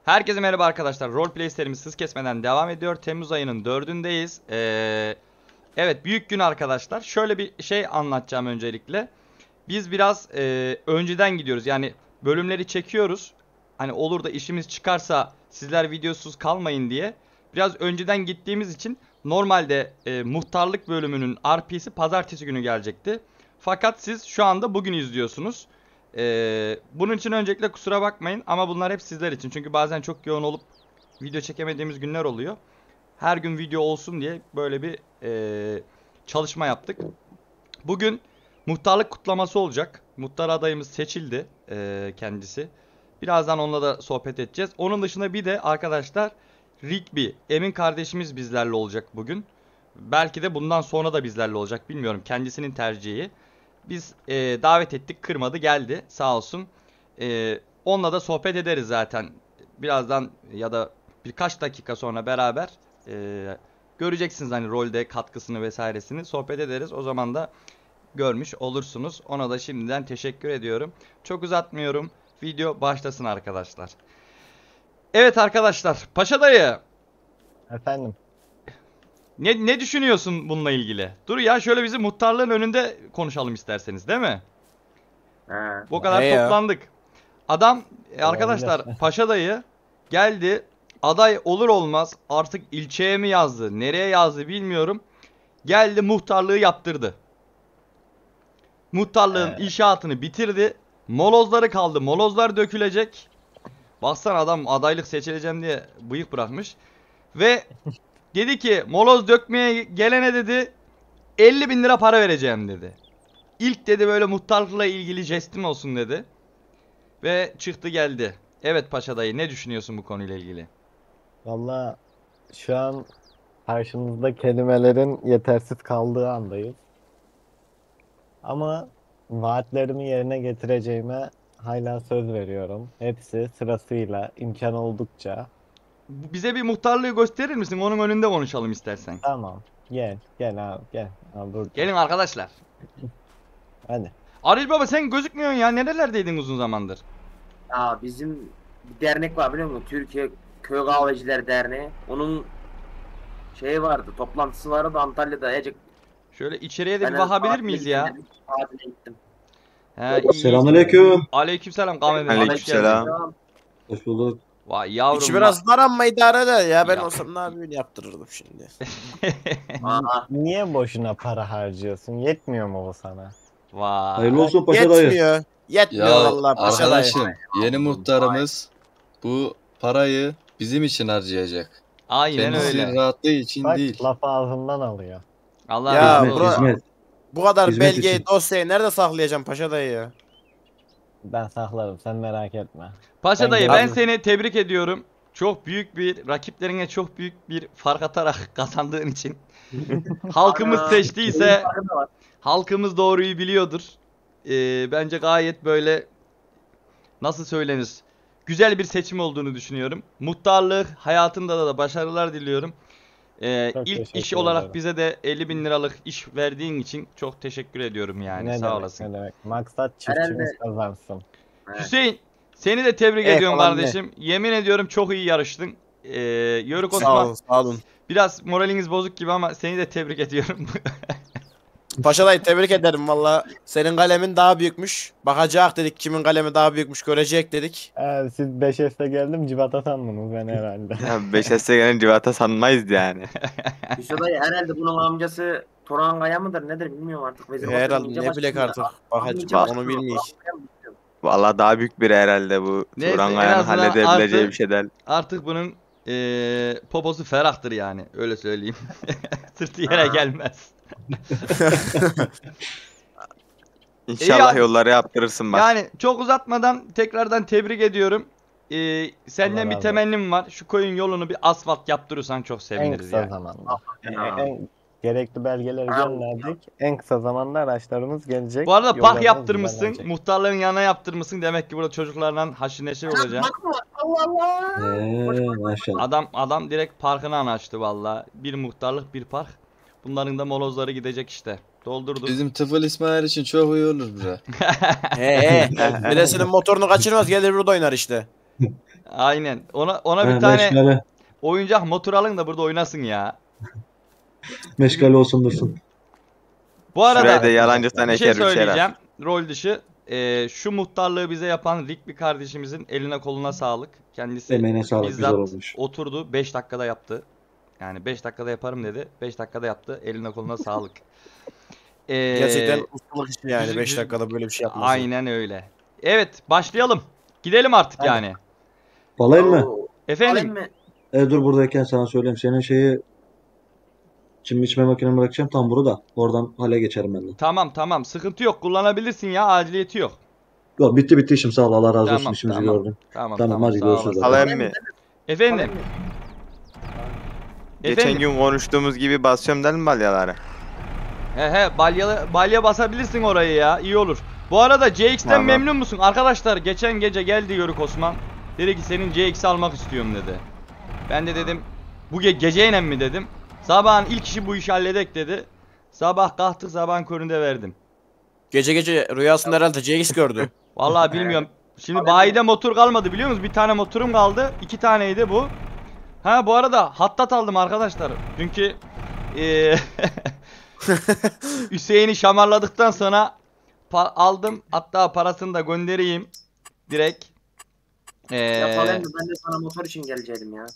Herkese merhaba arkadaşlar. Roleplay serimiz hız kesmeden devam ediyor. Temmuz ayının 4'ündeyiz. Evet, büyük gün arkadaşlar. Şöyle bir şey anlatacağım öncelikle. Biz biraz önceden gidiyoruz. Yani bölümleri çekiyoruz. Hani olur da işimiz çıkarsa sizler videosuz kalmayın diye. Biraz önceden gittiğimiz için normalde muhtarlık bölümünün RP'si pazartesi günü gelecekti. Fakat siz şu anda bugün izliyorsunuz. Bunun için öncelikle kusura bakmayın ama bunlar hep sizler için. Çünkü bazen çok yoğun olup video çekemediğimiz günler oluyor. Her gün video olsun diye böyle bir çalışma yaptık. Bugün muhtarlık kutlaması olacak. Muhtar adayımız seçildi kendisi. Birazdan onunla da sohbet edeceğiz. Onun dışında bir de arkadaşlar Rigby, Emin kardeşimiz bizlerle olacak bugün. Belki de bundan sonra da bizlerle olacak, bilmiyorum. Kendisinin tercihi. Biz davet ettik, kırmadı, geldi sağ olsun. Onunla da sohbet ederiz zaten. Birazdan ya da birkaç dakika sonra beraber göreceksiniz hani rolde katkısını vesairesini, sohbet ederiz. O zaman da görmüş olursunuz. Ona da şimdiden teşekkür ediyorum. Çok uzatmıyorum. Video başlasın arkadaşlar. Evet arkadaşlar, Paşa dayı. Efendim. Ne düşünüyorsun bununla ilgili? Dur ya, şöyle bizi muhtarlığın önünde konuşalım isterseniz, değil mi? He. Bu kadar Ne ya? toplandık. Adam arkadaşlar, Paşa dayı geldi. Aday olur olmaz artık ilçeye mi yazdı, nereye yazdı bilmiyorum. Geldi muhtarlığı yaptırdı. Muhtarlığın inşaatını bitirdi. Molozları kaldı. Molozlar dökülecek. Baksana, adam adaylık seçileceğim diye bıyık bırakmış. Ve dedi ki moloz dökmeye gelene dedi 50.000 lira para vereceğim dedi. İlk dedi böyle muhtarlıkla ilgili jestim olsun dedi. Ve çıktı geldi. Evet Paşa dayı, ne düşünüyorsun bu konuyla ilgili? Valla şu an karşımızda kelimelerin yetersiz kaldığı andayız. Ama vaatlerimi yerine getireceğime hala söz veriyorum. Hepsi sırasıyla, imkan oldukça. Bize bir muhtarlığı gösterir misin? Onun önünde konuşalım istersen. Tamam. Gel abi, gel. Al burada. Gelin arkadaşlar. Hadi. Aril baba, sen gözükmüyorsun ya. Nerelerdeydin uzun zamandır? Ya bizim bir dernek var biliyor musun? Türkiye Köy Kahveciler Derneği. Onun şeyi vardı, toplantısı vardı Antalya'da. Ecek. Şöyle içeriye de bir bakabilir miyiz ya? Tatile gittim. He, iyi. Selamünaleyküm. Aleykümselam Kahve Bey. Aleykümselam. Hoş bulduk. Vay yavrum. İçi biraz dar ama idare eder ya. Ben Ya. olsam ne yapayım, yaptırırdım şimdi. Aa, Niye boşuna para harcıyorsun? Yetmiyor mu bu sana? Vay. Hayırlı olsun Paşa dayı. Yetmiyor. Yetmiyor Ya vallahi paşa dayı. arkadaşım, yeni muhtarımız bu parayı bizim için harcayacak. Aynen Kendisi öyle. rahatlığı için Bak değil. lafı ağzından alıyor. Allah Ya, razı Hizmet, olsun. hizmet. Bu kadar Hizmet belgeyi, için. dosyayı nerede saklayacağım paşa dayı ya? Ben saklarım, sen merak etme. Paşa Ben dayı, ben geldim. seni tebrik ediyorum. Çok büyük bir rakiplerine çok büyük bir fark atarak kazandığın için. Halkımız ana, seçtiyse benim farkım da var. halkımız doğruyu biliyordur. Bence gayet böyle, nasıl söylenir, güzel bir seçim olduğunu düşünüyorum. Muhtarlık hayatında da başarılar diliyorum. Çok İlk iş teşekkür olarak ederim. bize de 50.000 liralık iş verdiğin için çok teşekkür ediyorum yani. Ne Sağ demek, olasın. ne demek. Maksat çiftçimiz Herhalde- kazansın. He. Hüseyin, seni de tebrik Evet, ediyorum falan kardeşim. Yemin ediyorum çok iyi yarıştın. Yörük Sağ Osman, olun, sağ olun. biraz moraliniz bozuk gibi ama seni de tebrik ediyorum. Paşa dayı tebrik ederim valla. Senin kalemin daha büyükmüş. Bakacak dedik, kimin kalemi daha büyükmüş görecek dedik. Siz 5S'te geldim civata sandınız ben herhalde. Ya 5S'e gelen civata sanmayız yani. Hüsnü dayı herhalde bunun amcası Toran Kaya mıdır nedir bilmiyorum artık. Vezir Herhalde Batı'nın ne ince bilek başkanı. artık. Bakacak Amca onu başkanı, bilmeyik. Toran Kaya mı? Vallahi daha büyük biri herhalde bu. Neyse, Turan en Kaya'nın azından halledebileceği artı- bir şey değil. Artık bunun poposu ferahtır yani, öyle söyleyeyim. Sırtı yere Ha. gelmez. İnşallah İyi, yolları yaptırırsın bak. Yani çok uzatmadan tekrardan tebrik ediyorum. Senden Allah bir razı temennim var. Şu koyun yolunu bir asfalt yaptırırsan çok En seviniriz kısa yani. zamanda. Ya. En gerekli belgeleri Ha. gönderdik. En kısa zamanda araçlarımız gelecek. Bu arada park Yollarımız yaptırmışsın. düzenlenecek. Muhtarların yanına yaptırmışsın. Demek ki burada çocuklarla haşır neşir olacak. Allah Allah. Maşallah. Adam direkt parkını açtı valla. Bir muhtarlık, bir park. Bunların da molozları gidecek işte. Doldurduk. Bizim Tıfıl İsmail için çok iyi olur bura. Biresinin motorunu kaçırmaz, gelir burada oynar işte. Aynen. Ona bir He, tane meşgale. oyuncak motor alın da burada oynasın ya. Meşgale olsun dursun. Bu arada Şuraya da yalancıktan bir şey eker bir şeyler. söyleyeceğim. Rol dışı. Şu muhtarlığı bize yapan Rick bir kardeşimizin eline koluna sağlık. Kendisi Emeğine sağlık, güzel bizzat olmuş. oturdu. 5 dakikada yaptı. Yani 5 dakikada yaparım dedi. 5 dakikada yaptı. Eline koluna sağlık. Gerçekten ustalık işi yani güzel- 5 dakikada böyle bir şey yapması. Aynen öyle. Evet, başlayalım. Gidelim artık Hadi. yani. Balayım mı? Oo, Efendim, alayım mı? Dur buradayken sana söyleyeyim. Senin şeyi şimdi içme makinemi bırakacağım tam burada. Oradan hale geçerim ben de. tamam, sıkıntı yok, kullanabilirsin ya, aciliyeti yok. Yok bitti işim sağ ol. Allah razı olsun Tamam, işimizi tamam. gördün. Tamam, Tamam, hadi sağ görüşürüz olasın. bakalım. Alayım mı? Efendim, Alayım mı? Geçen efendim. gün konuştuğumuz gibi basıyorum değil mi balyaları? He, balya basabilirsin orayı ya, iyi olur. Bu arada CX'ten Tamam. memnun musun? Arkadaşlar geçen gece geldi Yörük Osman. Dedi ki senin CX'i almak istiyorum dedi. Ben de dedim bu geceyle mi dedim. Sabahın ilk işi bu işi halledek dedi. Sabah kalktık, sabahın köründe verdim. Gece rüyasında herhalde CX gördü. Vallahi bilmiyorum. Şimdi bayide motor kalmadı biliyor musunuz? Bir tane motorum kaldı. 2 taneydi bu. Ha bu arada hattat aldım arkadaşlar. Çünkü Hüseyin'i şamarladıktan sonra aldım. Hatta parasını da göndereyim. Direkt. Yapalım mı? Ben de sana motor için gelecektim ya.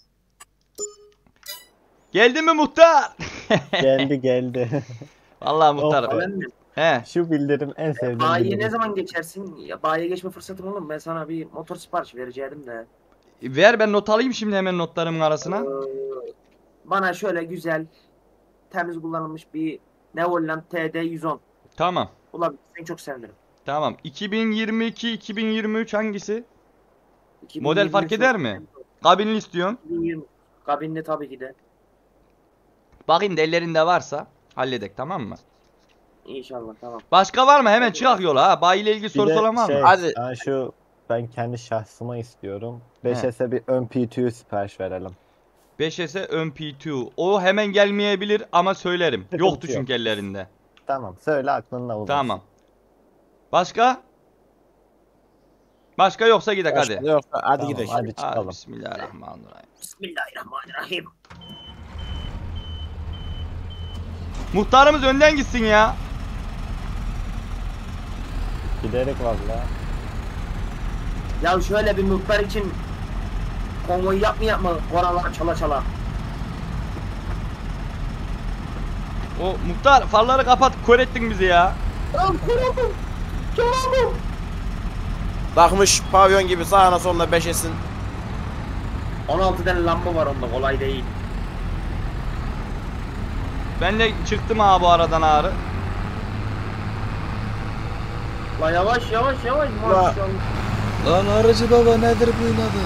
Geldi mi muhtar? Geldi. Vallahi muhtar. Yapalım mı? He. Şu bildirim en sevdiğim Bayiye ne bildirim. zaman geçersin? Ya bayiye geçme fırsatım olur mu? Ben sana bir motor sipariş vereceğim de. Ver ben not alayım şimdi hemen notlarımın arasına. Bana şöyle güzel, temiz kullanılmış bir Neoland TD110 Tamam. bulabilirsen çok sevinirim. Tamam. 2022 2023 hangisi? 2023 Model fark eder mi? Kabinli istiyorsun. 2020. Kabinli tabii ki de. Bakayım da ellerinde varsa halledek, tamam mı? İnşallah, tamam. Başka var mı? Hemen çıkak yola ha. Bayi ile ilgili Bir sorusu de olan var mı? Hadi. ben kendi şahsıma istiyorum. 5S'e bir ön P2 sipariş verelim. 5S'e ön P2. O hemen gelmeyebilir ama söylerim. Sıkıntı Yoktu yok. çünkü ellerinde. Tamam, söyle aklında bulunsun. Tamam. Başka? Başka yoksa gidek hadi. Yok, hadi Tamam, gidelim. hadi Hadi çıkalım. bismillahirrahmanirrahim. Bismillahirrahmanirrahim. Muhtarımız önden gitsin ya. Giderek valla. Ya şöyle bir muhtar için konvoy yapma oralar çala çala. O muhtar farları kapat, kör ettin bizi ya. Takmış pavyon gibi sağına soluna 5S'in. 16 tane lamba var onda, kolay değil. Ben de çıktım ha bu aradan ağrı. La yavaş maşallah. Lan aracı baba nedir bu inadı?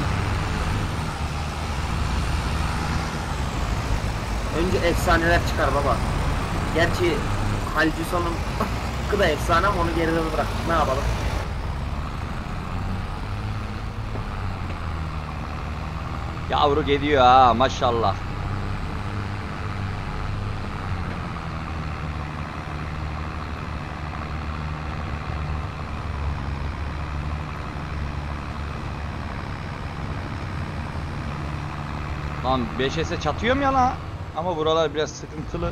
Önce efsaneler çıkar baba. Gerçi Halcison'un hakkı da efsane ama onu geride bırak. Ne yapalım? Yavru gidiyor ha maşallah. Lan 5S'e çatıyorum ya la. Ama buralar biraz sıkıntılı.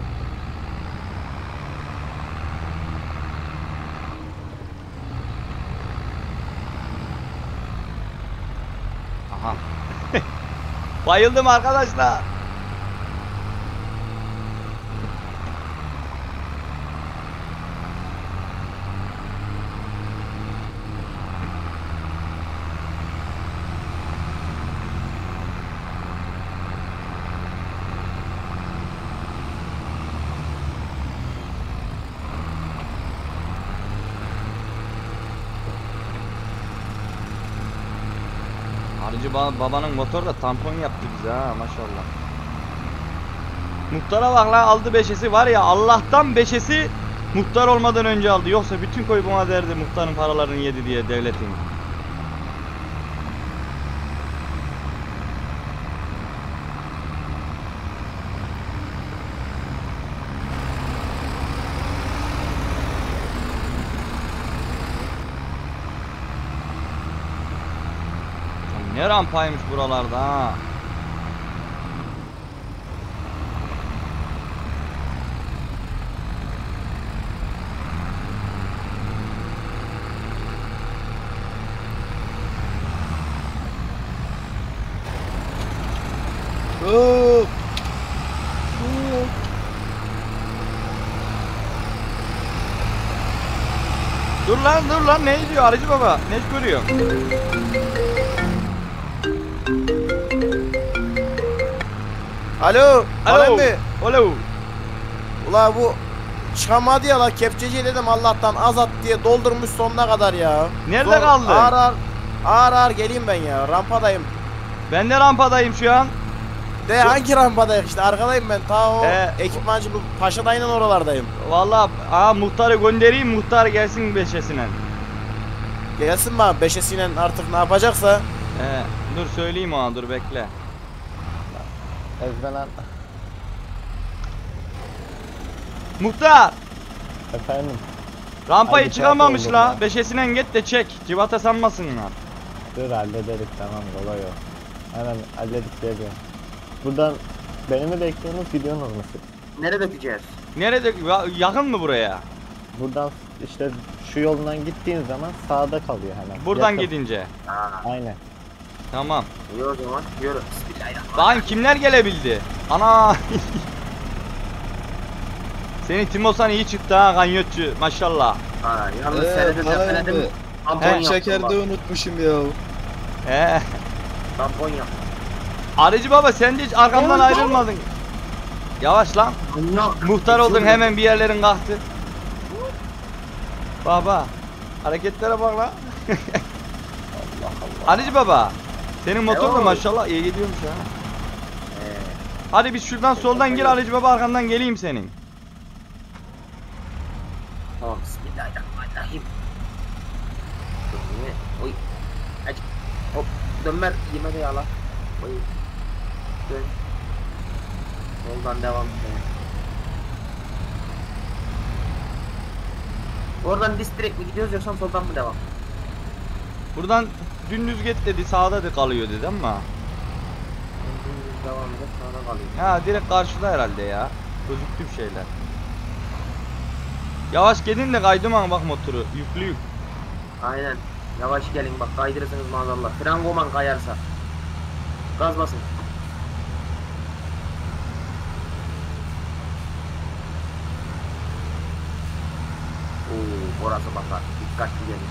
Aha. Bayıldım arkadaşlar. Harcı babanın motor da tampon yaptı bize ha maşallah. Muhtara bak lan, aldı 5'esi var ya, Allah'tan 5'esi muhtar olmadan önce aldı. Yoksa bütün koy buna derdi muhtarın paralarını yedi diye devletin. Ne Ne rampaymış buralarda ha. Hop. Dur lan ne diyor Arıcı Baba? Ne görüyor? Alo. Alo. Alo. Mi? Alo. Ula bu çıkamadı ya la, kepçeci dedim Allah'tan azat diye doldurmuş sonuna kadar ya. Nerede kaldın? Ağır geleyim ben ya, rampadayım. Ben de rampadayım şu an. De hangi rampadayım işte, arkadayım ben, ta o Ee, ekipmancı bu Paşa dayının oralardayım. Vallahi muhtarı göndereyim, muhtar gelsin beşesine. Gelsin bana beşesiyle artık ne yapacaksa. Dur söyleyeyim ona, dur bekle. Ezme lan. Muhtar! Efendim. Rampayı Hadi çıkamamış kalk la. oğlum ya. Beşesine git de çek. Civata sanmasınlar. Dur hallederiz, tamam, kolay o. Hemen halledip geliyorum. Buradan beni mi bekliyorsunuz, gidiyorsunuz mu siz? Nereye dökeceğiz? Nerede? Yakın mı buraya? Buradan işte şu yoldan gittiğin zaman sağda kalıyor hemen. Buradan Yakın. gidince. Aynen. Tamam. İyi o zaman. Yürü. Bismillahirrahmanirrahim. Bakayım kimler gelebildi? Ana! Senin Timosan iyi çıktı ha, ganyotçu. Maşallah. Ha, yalnız senede Parayı defeledim. abi. Tampon He, yaptım bak. Şekerde unutmuşum ya. Tampon yaptım. Arıcı Baba sen de hiç arkamdan ayrılmadın. Yavaş lan. Manyak. Muhtar oldun, Geçiyorum. hemen bir yerlerin kalktı. Baba. Hareketlere bak lan. Arıcı Baba. Senin motor da Eyvallah. maşallah iyi gidiyormuş ha. Hadi biz şuradan soldan gir Arıcı Baba, arkandan geleyim senin. Tamam, bismillahirrahmanirrahim. Oy. Aç. Hop. Dönmer. Yeme de yala. Oy. Dön. Yoldan devam. Oradan direkt mi gidiyoruz yoksa soldan mı devam? Buradan dümdüz git dedi, sağda da kalıyor dedi ama. Devam edip sonra kalıyor. Ha direkt karşıda herhalde ya. Gözüktü bir şeyler. Yavaş gidin de kaydıman bak motoru. Yüklü. Aynen. Yavaş gelin bak, kaydırırsınız maazallah. Fren koman kayarsa. Gaz basın. Oo, orası bakar. Dikkatli gelin.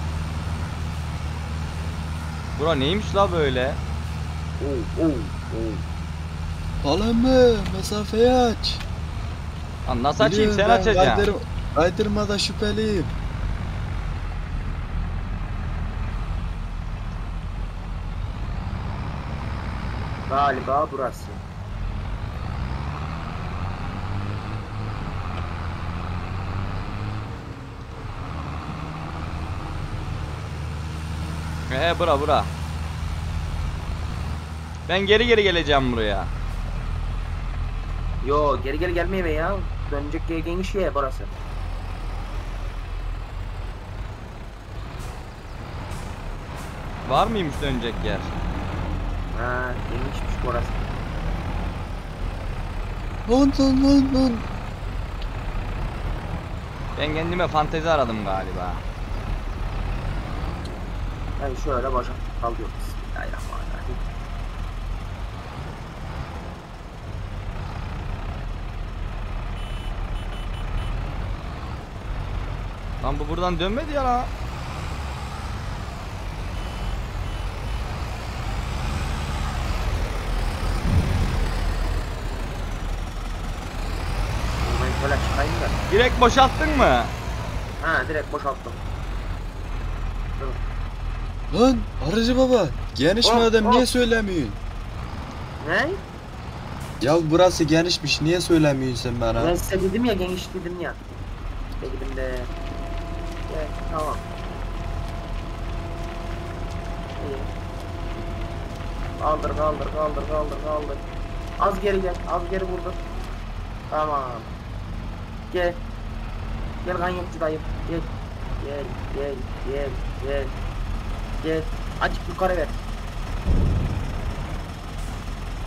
Bura neymiş la böyle? Oo, oo, oo. Falan mı? Mesafeyi aç. Lan nasıl açayım, Biliyorum sen ben açacaksın. kaydırmada şüpheliyim. Galiba burası. Bura. Ben geri geleceğim buraya. Yo, geri gelmeyeyim ya. Dönecek geniş yer burası. Var mıymış dönecek yer? Ha, genişmiş burası. Lan. Ben kendime fantezi aradım galiba. Ben şöyle başa kalıyorum. Bismillahirrahmanirrahim. Lan bu buradan dönmedi ya la. Ben şöyle çıkayım da. Direkt boşalttın mı? Ha, direkt boşalttım. Lan Arıcı Baba. Geniş Hop, madem hop. niye söylemiyorsun? Ne? Ya burası genişmiş, niye söylemiyorsun sen bana? Ben size dedim ya, geniş dedim ya. Dedim de. Evet, tamam. İyi. Kaldır. Az geri gel, az geri vurdur. Tamam. Gel. Gel ganyokçu dayım. Gel. Gel. Açık yukarı ver.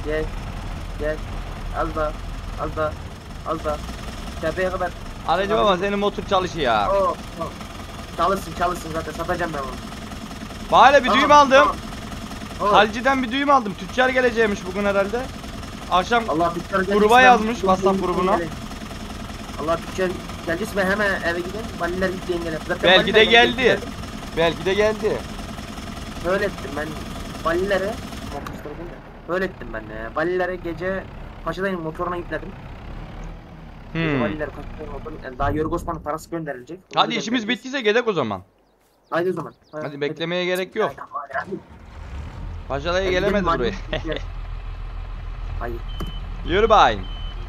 Gel. Gel. Az daha. Az daha. Az daha. Tepeye kadar. Anneciğim ama senin motor çalışıyor ya. Oo. Oh. Çalışsın zaten satacağım ben onu. Bana bir düğüm aldım. Tamam. Oh. Halci'den bir düğüm aldım. Tüccar geleceğimiş bugün herhalde. Akşam Allah tüccar gruba gelecekse yazmış, ben- WhatsApp grubuna. Allah tüccar gelecekse ben hemen eve gideyim. Valiler gideyim gene. Zaten Belki de valiler geldi. Belki de geldi. Böyle ettim ben valilere. Böyle ettim ben de ya. Valilere gece Paşadayım motoruna yükledim. Hmm. Valiler Paşadayım motoruna yani daha Yörük Osman'ın parası gönderilecek. Onu Hadi işimiz göndereceğiz. bittiyse gidelim o zaman. Haydi o zaman. Hadi beklemeye gerek yok. Hadi. Paşa dayı Hadi gelemedi gidelim, buraya. hadi. Hayır. Yürü bayım.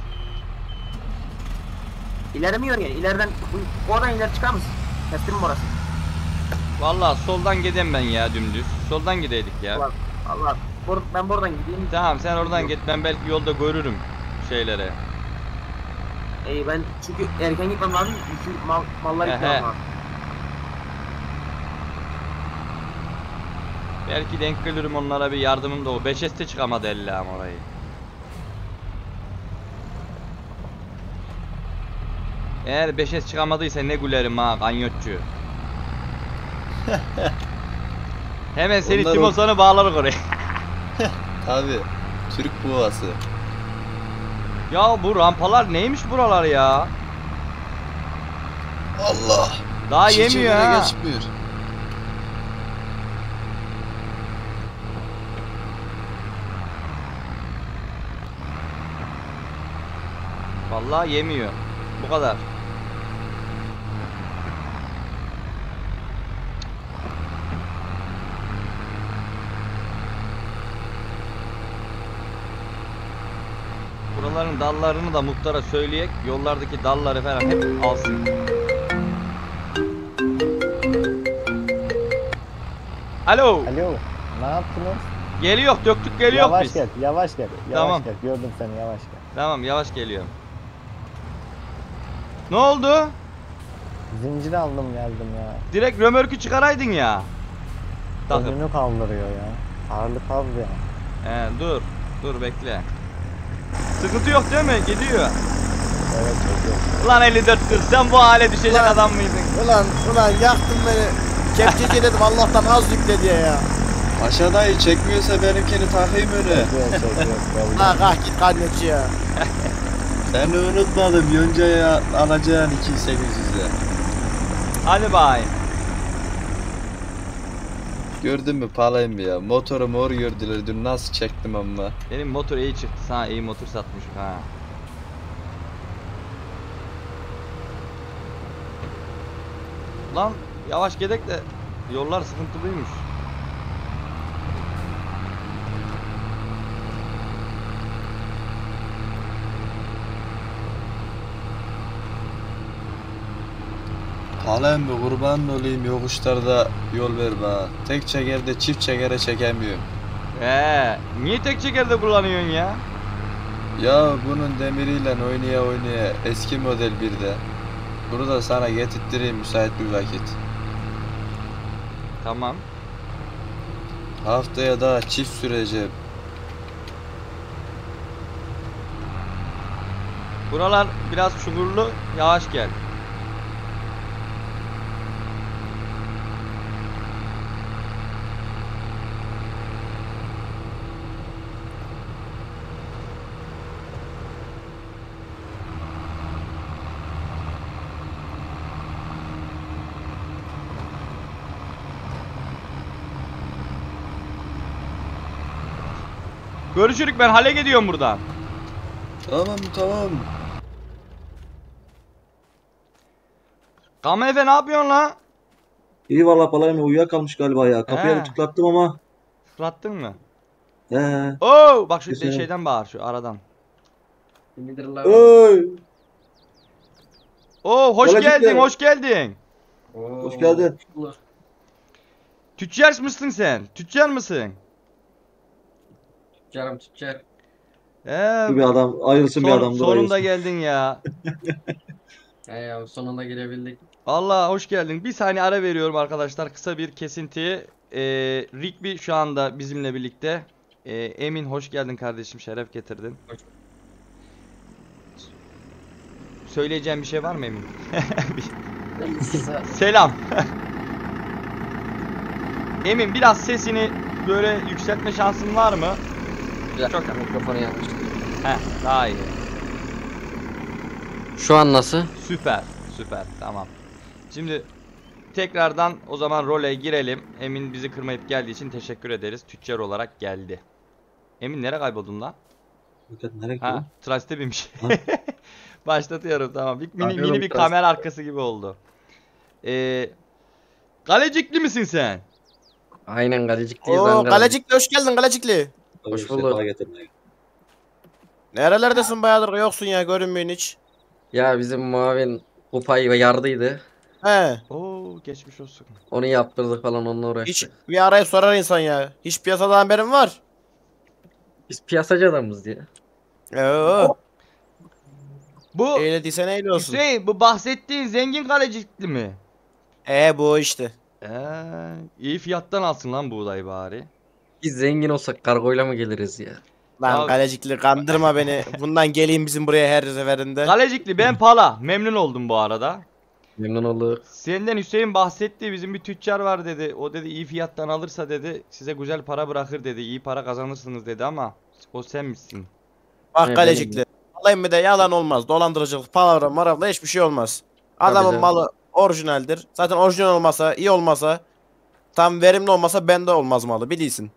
İleri mi yürüyor? İleriden bu oradan ileri çıkar mısın? Kestim mi orası? Vallahi soldan gideyim ben ya dümdüz. Soldan gideydik ya. Allah Allah. Ben buradan gideyim. Tamam sen oradan git, ben belki yolda görürüm şeyleri. Ben çünkü erken gitmem lazım. Çünkü mallar Ehe. gitmem lazım. Belki denk gelirim onlara, bir yardımım da o. 5S'te çıkamadı ellam orayı. Eğer 5S çıkamadıysa ne gülerim ha kanyotçu. Hemen seni Onlar Timosan'ı bağlarız oraya. Tabi. Türk boğası. Ya bu rampalar neymiş buralar ya? Allah. Daha Çiçeğine yemiyor ha. geçmiyor. Vallahi yemiyor. Bu kadar. Buraların dallarını da muhtara söyleyek. Yollardaki dalları falan hep alsın. Alo. Alo. Ne yaptınız? Geliyor, döktük geliyor Yavaş biz. gel. Yavaş gel. Yavaş Tamam. gel. Gördüm seni, yavaş gel. Tamam, yavaş geliyorum. Ne oldu? Zincir aldım geldim ya. Direkt römörkü çıkaraydın ya. Takıp. Önünü kaldırıyor ya. Ağırlık az ya. Dur. Dur bekle. Sıkıntı yok değil mi? Gidiyor. Evet, evet. Ulan 54 kız, sen bu hale düşecek Ulan. adam mıydın? Ulan yaktın beni. Kepçeci dedim Allah'tan az yükle diye ya. Paşa dayı çekmiyorsa benimkini takayım öne. Çekiyor. Ha kalk git karnetçi ya. Seni unutmadım. Yonca'ya alacağın 2800'e. Hadi bay. Gördün mü palayım ya. Motoru mor gördüler. Dün nasıl çektim ama. Benim motor iyi çıktı. Sana iyi motor satmışım ha. Lan yavaş gedek de yollar sıkıntılıymış. Palayım mı kurban olayım, yokuşlarda yol ver bana. Tek çekerde çift çekere çekemiyorum. Niye tek çekerde kullanıyorsun ya? Ya bunun demiriyle oynaya oynaya eski model bir de. Bunu da sana getirttireyim müsait bir vakit. Tamam. Haftaya daha çift süreceğim. Buralar biraz çukurlu. Yavaş gel. Görüşürük, ben hale gidiyorum buradan. Tamam. Kama Efe ne yapıyorsun la? İyi valla Palayım uyuyakalmış galiba ya. Kapıya He. bir tıklattım ama. Fırlattın mı? He. Oo, bak şu Kesin. şeyden bağır, şu aradan. Oy. Oo, hoş Gelecek geldin, ya. hoş geldin. Hoş geldin. Tüccar mısın sen? Tüccar mısın? Tüccarım tüccar. Bir adam ayrılsın bir adam. dur Sonunda ayrılsın. geldin ya. Ya sonunda gelebildik. Allah hoş geldin. Bir saniye ara veriyorum arkadaşlar. Kısa bir kesinti. Rigby şu anda bizimle birlikte. Emin hoş geldin kardeşim. Şeref getirdin. Söyleyeceğim bir şey var mı Emin? Selam. Emin biraz sesini böyle yükseltme şansın var mı? Bir dakika, mikrofonu yanlış. Heh, daha iyi. Şu an nasıl? Süper, süper. Tamam. Şimdi tekrardan o zaman role girelim. Emin bizi kırmayıp geldiği için teşekkür ederiz. Tüccar olarak geldi. Emin nereye kayboldun lan? Nereye gidiyor? Ha, Trust'e binmiş. Ha. Başlatıyorum tamam. Mini Arıyorum bir Trust. kamera arkası gibi oldu. Kalecikli misin sen? Aynen Galecik'teyiz Oo Ankara'da. Galecikli hoş geldin Galecikli. Hoş Sefa bulduk. getirmeye. Nerelerdesin bayağıdır yoksun ya görünmüyorsun hiç. Ya bizim muavin kupayı yardıydı. He. Oo geçmiş olsun. Onu yaptırdık falan, onunla uğraştık. Hiç bir arayıp sorar insan ya. Hiç piyasada haberin var. Biz piyasacı adamız diye. Oo. Bu Eğlediysen eğli olsun. Hüseyin bu bahsettiğin zengin kalecikli mi? Bu işte. İyi fiyattan alsın lan buğday bari. Biz zengin olsak kargoyla mı geliriz ya? Lan Abi- Galecikli kandırma beni. Bundan geleyim bizim buraya her seferinde. Kalecikli ben Pala. Memnun oldum bu arada. Memnun olduk. Senden Hüseyin bahsetti. Bizim bir tüccar var dedi. O dedi iyi fiyattan alırsa dedi size güzel para bırakır dedi. İyi para kazanırsınız dedi ama o sen misin? Bak Ne Galecikli. Alayım bir de yalan olmaz. Dolandırıcılık, palavra, maravla hiçbir şey olmaz. Adamın canım. malı orijinaldir. Zaten orijinal olmasa, iyi olmasa, tam verimli olmasa bende olmaz malı bilirsin.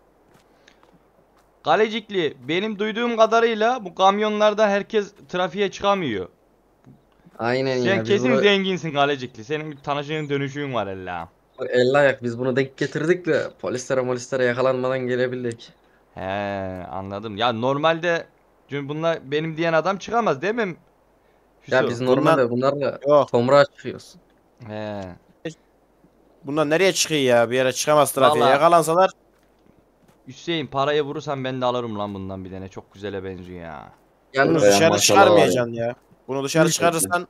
Kalecikli benim duyduğum kadarıyla bu kamyonlarda herkes trafiğe çıkamıyor. Aynen Sen ya. Biz kesin bunu zenginsin Kalecikli. Senin bir tanışığın dönüşüğün var ella. elle ayak, biz bunu denk getirdik de polislere yakalanmadan gelebildik. He anladım. Ya normalde çünkü bunlar benim diyen adam çıkamaz değil mi? Ya Hüso? biz normalde bunlarla Yok. tomruğa çıkıyoruz. He. Bunlar nereye çıkıyor ya? Bir yere çıkamaz trafiğe. Vallahi- Yakalansalar Hüseyin parayı vurursan ben de alırım lan bundan bir tane. Çok güzele benziyor ya. bunu Yalnız Ya dışarı maşallah çıkarmayacaksın ya. Bunu dışarı Ülke- çıkarırsan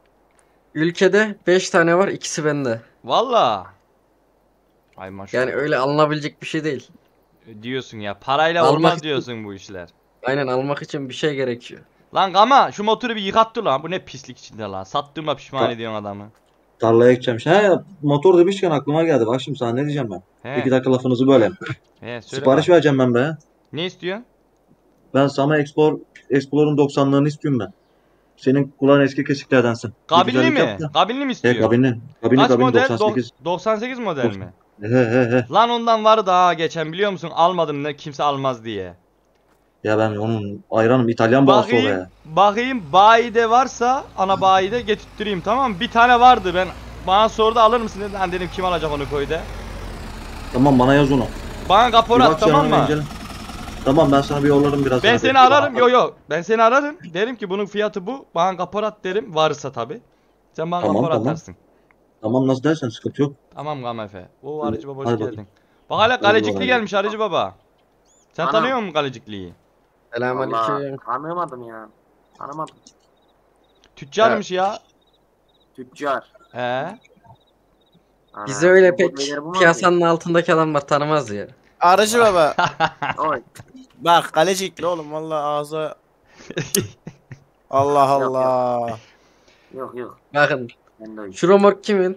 ülkede 5 tane var, ikisi bende. Valla. Ay maşallah. Yani öyle alınabilecek bir şey değil. Diyorsun ya. Parayla Almak olmaz için- diyorsun bu işler. Aynen, almak için bir şey gerekiyor. Lan ama şu motoru bir yıkattı lan. Bu ne pislik içinde lan. Sattığıma pişman ediyorsun adamı. Tarlaya gideceğim. He, motor demişken aklıma geldi. Bak şimdi sana ne diyeceğim ben. He. 2 dakika lafınızı böyle. He söyle Sipariş bak. vereceğim ben be. Ne istiyorsun? Ben sana Explorer'ın 90'larını istiyorum ben. Senin kulağın eski kesiklerdensin. Bir Kabinli güzellik mi? yap da. Kabinli mi He istiyor? kabinli. Kabinli Kaç kabinli model? 98. 98 model mi? He. Lan ondan vardı ha geçen biliyor musun? Almadım ne kimse almaz diye. Ya ben onun ayranım İtalyan bağısı Bakayım, oraya. bakayım bayide varsa ana bayide getirttireyim tamam mı? Bir tane vardı ben bana sordu alır mısın dedi. Lan dedim kim alacak onu koyda. Tamam bana yaz onu. Bana Bir kapora bak at sen tamam ona mı? incele. Tamam ben sana bir yollarım biraz. Ben sonra. seni ararım. Yo ben seni ararım. Derim ki bunun fiyatı bu. Bana kapora at derim. Varsa tabi. Sen bana Tamam, kapora tamam. atarsın. Tamam nasıl dersen sıkıntı yok. Tamam Gamefe. O Arıcı Baba hoş Hadi geldin. bakayım. Bak hala Kalecikli bakalım. gelmiş Arıcı Baba. Sen Anam. tanıyor musun Kalecikli'yi? Selamünaleyküm. Vallahi tanımadım ya. Tanımadım. Tüccarmış ya. Tüccar. He. Ana, Bizi öyle bu pek beyler bu mu piyasanın altındaki adamlar tanımaz ya. arıcı baba. abi? Oy. Bak Galecikli oğlum vallahi ağza. Allah Yok, Allah. Yok. Bakın, Ben de öyle. şu romork kimin?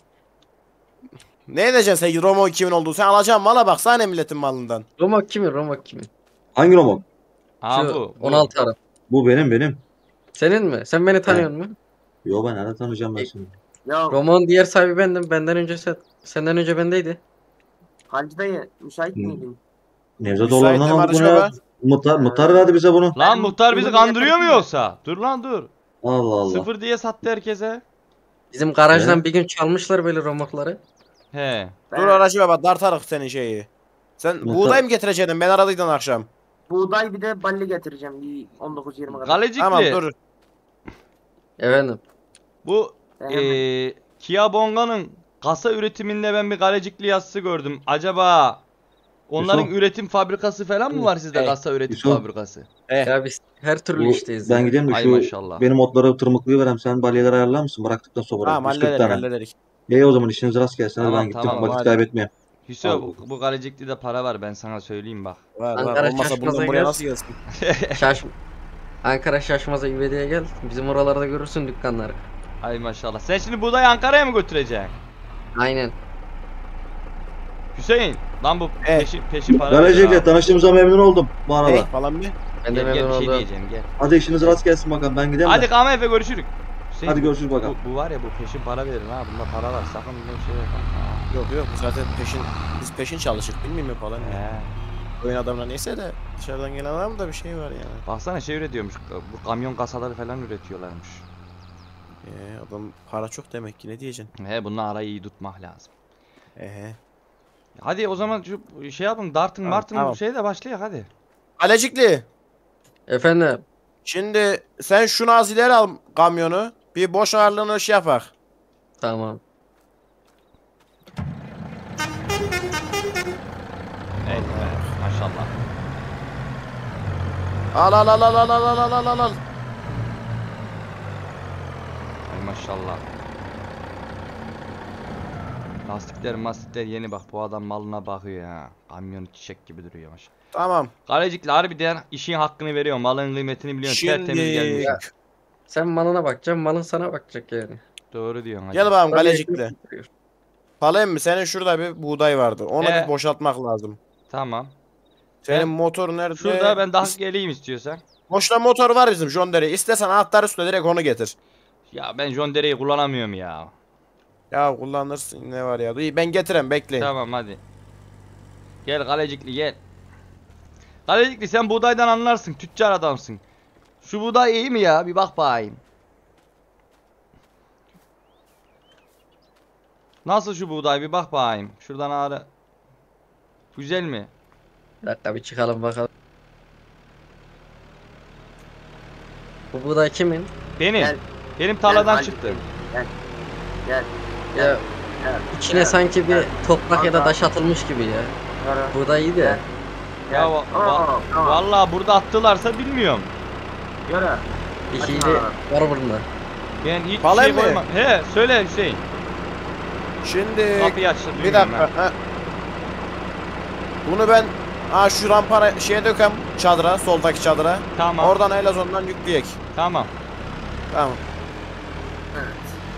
Ne edeceksin sen Romo kimin olduğu? Sen alacaksın mala bak sana ne milletin malından. Romork kimin? Hangi romok? Ha Şu bu. 16 Arap. Bu benim. Senin mi? Sen beni tanıyor musun? Yo ben nereden tanıyacağım ben seni? Ya Romork'un diğer sahibi bendim. Benden önce senden önce bendeydi. Hacı dayı müsait Hı. miydin? Nevzat Müsaitim oğlandan aldık Arıcı bunu ya. baba. Muhtar verdi bize bunu. Lan muhtar bizi Bunu kandırıyor mu getirdim. yoksa? Dur lan dur. Allah Allah. Sıfır diye sattı herkese. Bizim garajdan He? bir gün çalmışlar böyle romorkları. He. Ben Dur aracı baba dartarık senin şeyi. Sen Muhtar- buğday mı getirecektin? Ben aradıydın akşam. buğday bir de balli getireceğim. Bir 19-20 kadar. Kalecikli. Tamam dur. Efendim. Bu Ben hemen- Kia Bonga'nın kasa üretiminde ben bir Kalecikli yazısı gördüm. Acaba onların Yusuf. üretim fabrikası falan mı var sizde Hey. kasa üretim Yusuf. fabrikası? Ya biz her türlü Bu- işteyiz. ben ya. gideyim de Ay şu maşallah. benim otları tırmıklığı verem sen balyeleri ayarlar mısın? Bıraktıktan sonra. Tamam 140 hallederik tane. hallederik. İyi o zaman işiniz rast gelsin. Hadi Tamam, ben gittim tamam, vakit hadi. kaybetmeyeyim. Hüso Al bu Galecikli'de para var, ben sana söyleyeyim bak. Var Ankara olmasa Şaşmaz'a bundan buraya gel. nasıl gelsin? Ankara Şaşmaz'a İvedi'ye gel. Bizim oralarda görürsün dükkanları. Ay maşallah. Sen şimdi buğdayı Ankara'ya mı götüreceksin? Aynen. Hüseyin lan bu Evet. peşin para Galecik'le veriyor ha. tanıştığımıza memnun oldum bu arada. Hey falan bir. Ben de Gel gel, memnun bir şey oldum. diyeceğim gel. Hadi işiniz rast gelsin bakalım, ben gideyim Hadi de. Kama Efe görüşürük. Hüseyin, Hadi görüşürüz bakalım. Bu var ya, bu peşin para verir ha. Bunda para var. Sakın bir şey yapma. Ha. Yok yok zaten biz peşin çalışık bilmiyorum ya falan. He. Oyun adamına neyse de dışarıdan gelen adam da bir şey var yani. Baksana şey üretiyormuş. Bu kamyon kasaları falan üretiyorlarmış. Adam para çok demek ki ne diyeceksin? He, bununla arayı iyi tutmak lazım. Ehe. Hadi o zaman şu şey yapın. Dartın Tamam, Martın tamam. şeyle başlayak hadi. Alecikli. Efendim. Şimdi sen şunu az ileri al kamyonu. Bir boş ağırlığını şey yapak. Tamam. Evet be. Maşallah. Al al al al al al al al al al. Ay maşallah. Lastikler yeni bak. Bu adam malına bakıyor ya. Kamyon çiçek gibi duruyor maşallah. Tamam. Galecikli harbiden işin hakkını veriyor. Malın kıymetini biliyorsun. Tertemiz gelmiş. Şimdi Sen malına bakacaksın, malın sana bakacak yani. Doğru diyorsun hacı. gel bakalım Tabii Galecikli. ekmek- Palayım mı? Senin şurada bir buğday vardı. Onu bir boşaltmak lazım. Tamam. Senin Ben- motor nerede? Şurada ben daha geleyim istiyorsan. Boşta motor var bizim John Deere. İstesen anahtarı üstüne direkt onu getir. Ya ben John Deere'yi kullanamıyorum ya. Ya kullanırsın ne var ya. Dur, ben getirem bekleyin. Tamam hadi. Gel Galecikli gel. Galecikli sen buğdaydan anlarsın. Tüccar adamsın. Şu buğday iyi mi ya? Bir bak bakayım. Nasıl şu buğday? Bir bak bakayım. Şuradan ağrı. Güzel mi? Bir dakika bir çıkalım bakalım. Bu buğday kimin? Benim. Gel. Benim tarladan Gel, çıktı. Gel. Ya Gel. içine sanki bir gel. toprak ya da Kanka. taş atılmış gibi ya. Yürü. Buğday iyi de. Ya Tamam. vallahi burada attılarsa bilmiyorum. Yürü. Bir Açın hile abi. var bunda. Ben hiç Vallahi şey mi? koymam. He söyle Hüseyin. Şimdi Kapıyı açtı. bir dakika. Ha. Bunu ben şu rampara şeye dökem çadıra, soldaki çadıra. Tamam. Oradan Elazon'dan yükleyek. Tamam. Tamam. Evet.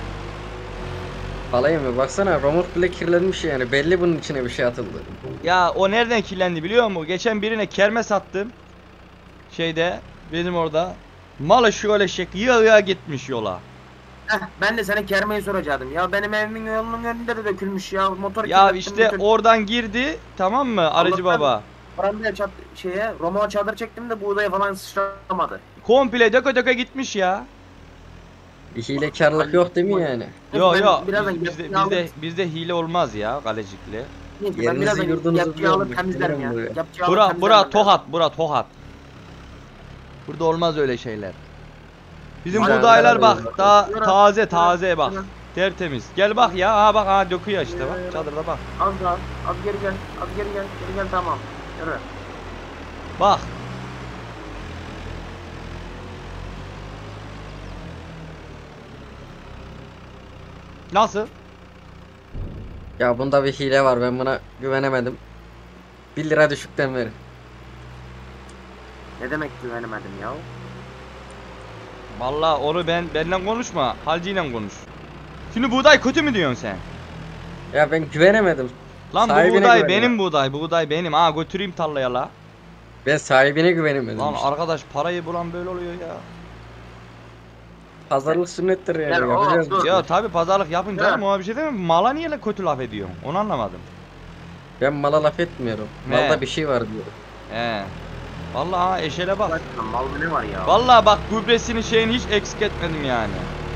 Alayım mı? Baksana romot bile kirlenmiş yani. Belli bunun içine bir şey atıldı. Ya o nereden kirlendi biliyor musun? Geçen birine kerme sattım. Şeyde benim orada. Malı şöyle yığ gitmiş yola. Ben de sana kermeyi soracaktım. Ya benim evimin yolunun önünde de dökülmüş ya. Motor Ya kirlettim, işte bütün- oradan girdi, tamam mı aracı Allah'tan- baba? Paramda Roma çadır çektim de buğdaya falan sıçramadı. Komple döke gitmiş ya. Bir hilekarlık yok değil mi yani? Yo Ben yo birazdan bizde hile olmaz ya Galecikli. Neyse, ben Yerinizi birazdan yurdunuzu yapçıyı alıp biliyorum, temizlerim ya. biliyorum burayı. Yapçıyı alıp Bura temizlerim ben. Bura Tohat. Burada olmaz öyle şeyler. Bizim Güzel, buğdaylar güzel, bak güzel. daha Yürü, taze yürü, bak. yürü. Tertemiz. Gel bak ya, bak döküyor işte Yürü, bak yürü. çadırda bak. Az daha. Az geri gel. Az geri gel. Geri gel tamam. Yürü. Bak. Nasıl? Ya bunda bir hile var, ben buna güvenemedim. 1 lira düşükten verin. Ne demek güvenemedim ya? Vallahi onu benden konuşma. Halciyle konuş. Şimdi buğday kötü mü diyorsun sen? Ya ben güvenemedim. Lan bu Sahibine buğday güveniyor. benim buğday benim. Ha götüreyim tarlaya la. Ben sahibine güvenemedim Lan işte. arkadaş parayı bulan böyle oluyor ya. Pazarlık sünnettir yani. Gel, Yapacağız. dur. Ya tabi pazarlık yapınca Ya. ama ona bir şey demem. Mala niye la kötü laf ediyorsun? Onu anlamadım. Ben mala laf etmiyorum. Ne? Malda bir şey var diyorum. He. Vallahi ha eşele bak. Bak mal ne var ya? Vallahi bak gübresini şeyini hiç eksik etmedim yani.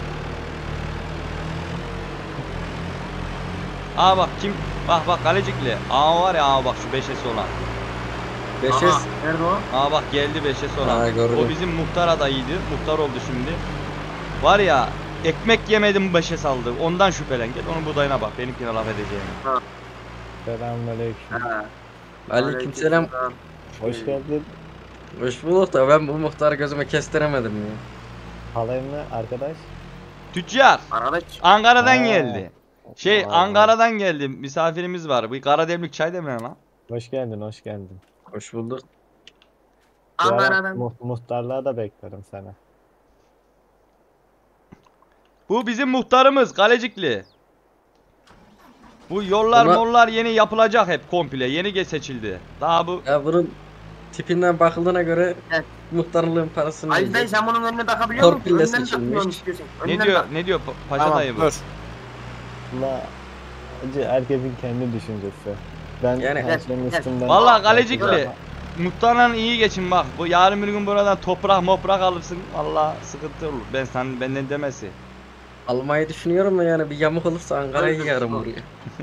Aa bak kim? Bak Galecikli. Aa var ya bak şu beşesi olan. 5'e Aha, nerede o? Aa bak geldi beşesi olan. Aa, gördüm. O bizim muhtar adayıydı. Muhtar oldu şimdi. Var ya ekmek yemedim beşes aldı. Ondan şüphelen. Gel onun buğdayına bak. Benimkine laf edeceğim. Selamünaleyküm. Ha. Aleykümselam. Hoş geldin. Hoş bulduk da ben bu muhtarı gözüme kestiremedim ya. Halayım mı arkadaş? Tüccar. Arkadaş. Ankara'dan Ha. geldi. Şey Vay Ankara'dan geldim. Misafirimiz var. Bu kara demlik çay demler lan. Hoş geldin, hoş geldin. Hoş bulduk. Bir ara Ankara'dan. muhtarlığa da beklerim seni. Bu bizim muhtarımız Kalecikli. Bu yollar Ama- mollar yeni yapılacak hep komple. Yeni seçildi. Daha bu Ya bunun tipinden bakıldığına göre Evet. muhtarlığın parasını Ali dayı yiyecek. sen bunun önüne takabiliyor musun? Torpille Önden seçilmiş. takmıyorsun istiyorsan. ne Önden diyor tak. ne diyor Paşa Tamam dayı bu? dur. Valla acı herkesin kendi düşüncesi. Ben Yani- her şeyin Evet, üstünden... Vallahi Kalecikli. Evet. Muhtarla iyi geçin bak. Bu yarın bir gün buradan toprak alırsın. Vallahi sıkıntı olur. Benden demesi. Almayı düşünüyorum da yani bir yamuk olursa Ankara'yı yarım buraya.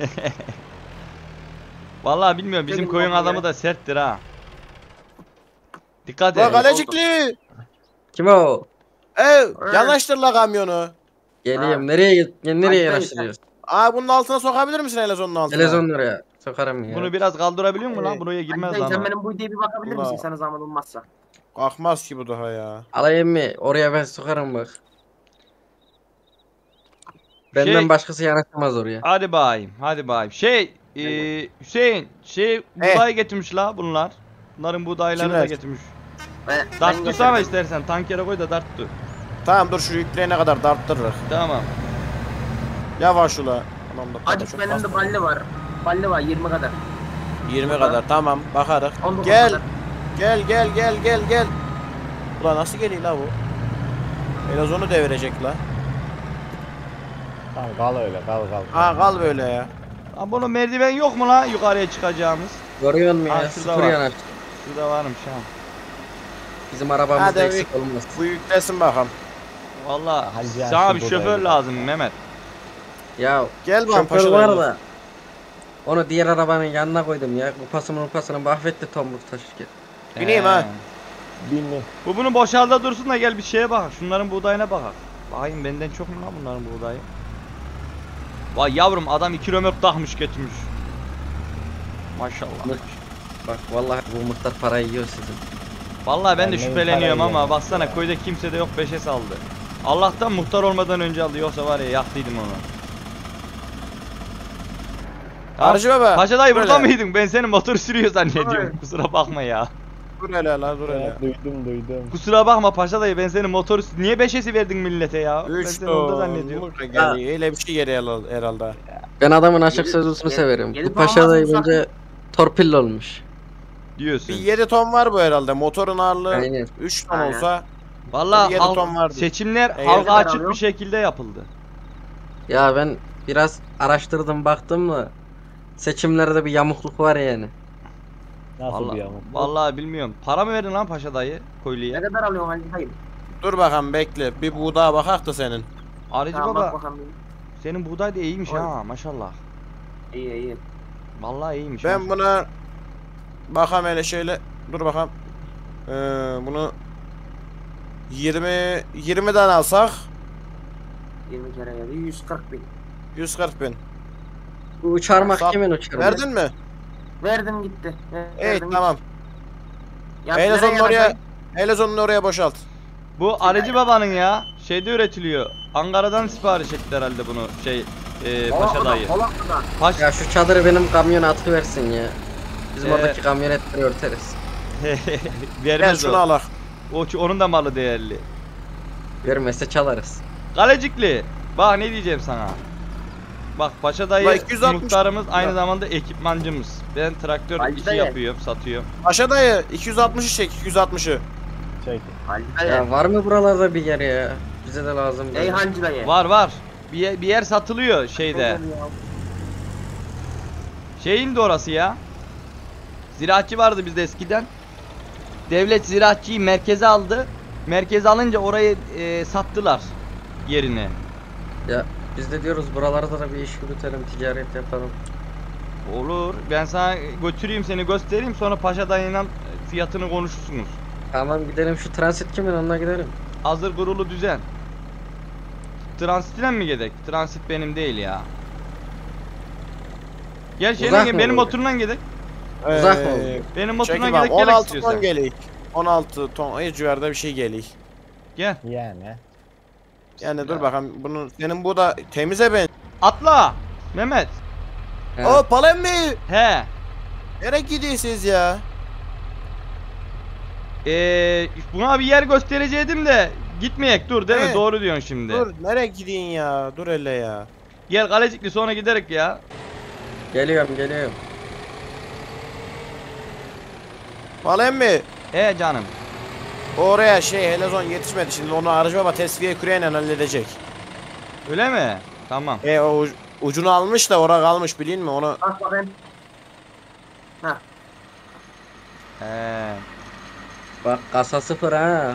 Vallahi bilmiyorum bizim Benim koyun oldu adamı ya. da serttir ha. Dikkat La et. Kalecikli. Kim o? Yanaştır la kamyonu. Geleyim. Nereye nereye Hadi yanaştırıyorsun? Aa bunun altına sokabilir misin Elazığ'ın altına? Televizyon oraya sokarım ya. Bunu biraz kaldırabiliyor musun lan? Buraya Ali girmez dayı lan. sen o. benim bu videoya bir bakabilir Ulan. misin sana zahmet olmazsa? Kalkmaz ki bu daha ya. Alayım mı? Oraya ben sokarım bak. Benden Şey- başkası yanaşamaz oraya. Hadi bayım. Hadi bayım. Hüseyin buğday getirmiş la bunlar. Bunların buğdaylarını da Kimler? getirmiş. Ben Dart tutsana getirdim. istersen. Tankere koy da dart tut. Tamam dur şu yükleyene kadar darttırırız. Tamam. Yavaş ula. Anam da Acık çok benim de bastı. balli var. Balli var 20 kadar. 20 kadar tamam bakarız. 19 Gel. kadar. Gel. Ulan nasıl geliyor la bu? Elazığ'ını devirecek la. Tamam kal öyle, kal. Ha kal böyle ya. Lan bunun merdiven yok mu lan yukarıya çıkacağımız? Görüyor musun Ha, ya? şurada Sıfır var. yanaş. Şurada varmış ha. Bizim arabamızda Hadi eksik olmaz. Bu yüklesin bakalım. Vallahi Hadi sana ya, bir şu şoför buğdayı. lazım Mehmet. Ya Gel bakalım şoför paşa var dayı. da. Onu diğer arabanın yanına koydum ya. Kupasını mahvetti tomruk taşırken. Bineyim ha. Binli. Bu bunu boşalda dursun da gel bir şeye bak. Şunların buğdayına bak. Bakayım benden çok mu lan bunların buğdayı? Vay yavrum adam 2 römork takmış getirmiş. Maşallah. Bak vallahi bu muhtar parayı yiyor sizin. Vallahi ben de Ben neyin şüpheleniyorum parayı ama yemem baksana ya. köyde kimse de yok 5'e saldı. Allah'tan muhtar olmadan önce aldı yoksa var ya yaktıydım onu. Arıcı baba. Paşa dayı dur burada hele. mıydın? Ben senin motoru sürüyor zannediyorum. Hayır. Kusura bakma ya. Dur hele la dur hele. Evet, duydum. Kusura bakma Paşa dayı ben senin motoru niye 5'esi verdin millete ya? Ben 3 seni orada zannediyorum. geliyor. Öyle bir şey geliyor herhalde. Ben adamın açık Yedi- sözlüsünü yedi- severim. yedi Bu paşa da puan bence torpilli olmuş. Diyorsun. Bir 7 ton var bu herhalde. Motorun ağırlığı Aynen. 3 ton Aynen. olsa Vallahi 7 ton vardı. seçimler Eğer- halka açık alıyor. bir şekilde yapıldı. Ya ben biraz araştırdım baktım da seçimlerde bir yamukluk var yani. Nasıl bir Vallahi, yamuk? vallahi bilmiyorum. Para mı verdin lan Paşa dayı Ne köylüye? kadar alıyorsun Ali dayı? dur bakalım bekle. Bir buğdağa bakak da senin. Arıcı Tamam baba bak bakalım. senin buğday da iyiymiş Oy. ha maşallah. İyi. Vallahi iyiymiş. Ben buna bakalım hele şöyle. Dur bakalım. Bunu 20'den alsak 20 kere geldi 140 bin. 140 bin. Bu uçarmak Sağ- kimin uçarmak? Verdin mi? Verdim gitti. Evet Verdim tamam. Ya Elazığ'ın nereye oraya yanaşayım? Elazığ'ın oraya boşalt. Bu Arıcı babanın ya şeyde üretiliyor. Ankara'dan sipariş etti herhalde bunu Paşa dayı. Polaklı'da. Ya şu çadırı benim kamyona atıversin ya. Bizim Ee, oradaki kamyonetleri örteriz. Gel Vermez şunu o. alak. Onun da malı değerli. Vermezse çalarız. Kalecikli. Bak ne diyeceğim sana. Bak Paşa dayı Ulan 260 muhtarımız aynı zamanda ekipmancımız. Ben traktör Hacı işi dayı. yapıyorum, satıyorum. Paşa dayı 260'ı çek 260'ı. Çek. Ali dayı. Ya var mı buralarda bir yer ya? Bize de lazım. böyle. Eyhancı dayı. Var. Bir yer satılıyor şeyde. Şeyin de orası ya. Ziraatçı vardı bizde eskiden. Devlet ziraatçıyı merkeze aldı. Merkeze alınca orayı sattılar yerini. Ya biz de diyoruz buralarda da bir iş yürütelim, ticaret yapalım. Olur. Ben sana götüreyim seni göstereyim sonra Paşa dayıyla fiyatını konuşursunuz. Tamam gidelim şu transit kimin onunla gidelim. Hazır kurulu düzen. Transitine mi gidelim? Transit benim değil ya. Gel şeyle Uzak gel, mı benim olur? motorundan gidelim. Uzak mı oldu? Benim motorundan Çekil bak gidelim gerek 16 istiyorsan. ton geliyor. 16 ton civarda bir şey geliyor. Gel. Yani. Yani dur bakalım bunun senin bu da temize ben. Atla. Mehmet. He. O Palem mi? He. Nereye gidiyorsunuz ya? Buna bir yer göstereceydim de gitmeyek dur değil mi? Evet. Doğru diyorsun şimdi. Dur nereye gideyim ya? Dur hele ya. Gel Kalecikli sonra giderek ya. Geliyorum. Palem mi? He canım. Oraya helezon yetişmedi şimdi onu aracı baba tesviye küreğiyle halledecek. Öyle mi? Tamam. O ucunu almış da oraya kalmış bilin mi onu? Bak bakayım. Hah. He. Bak kasa sıfır ha.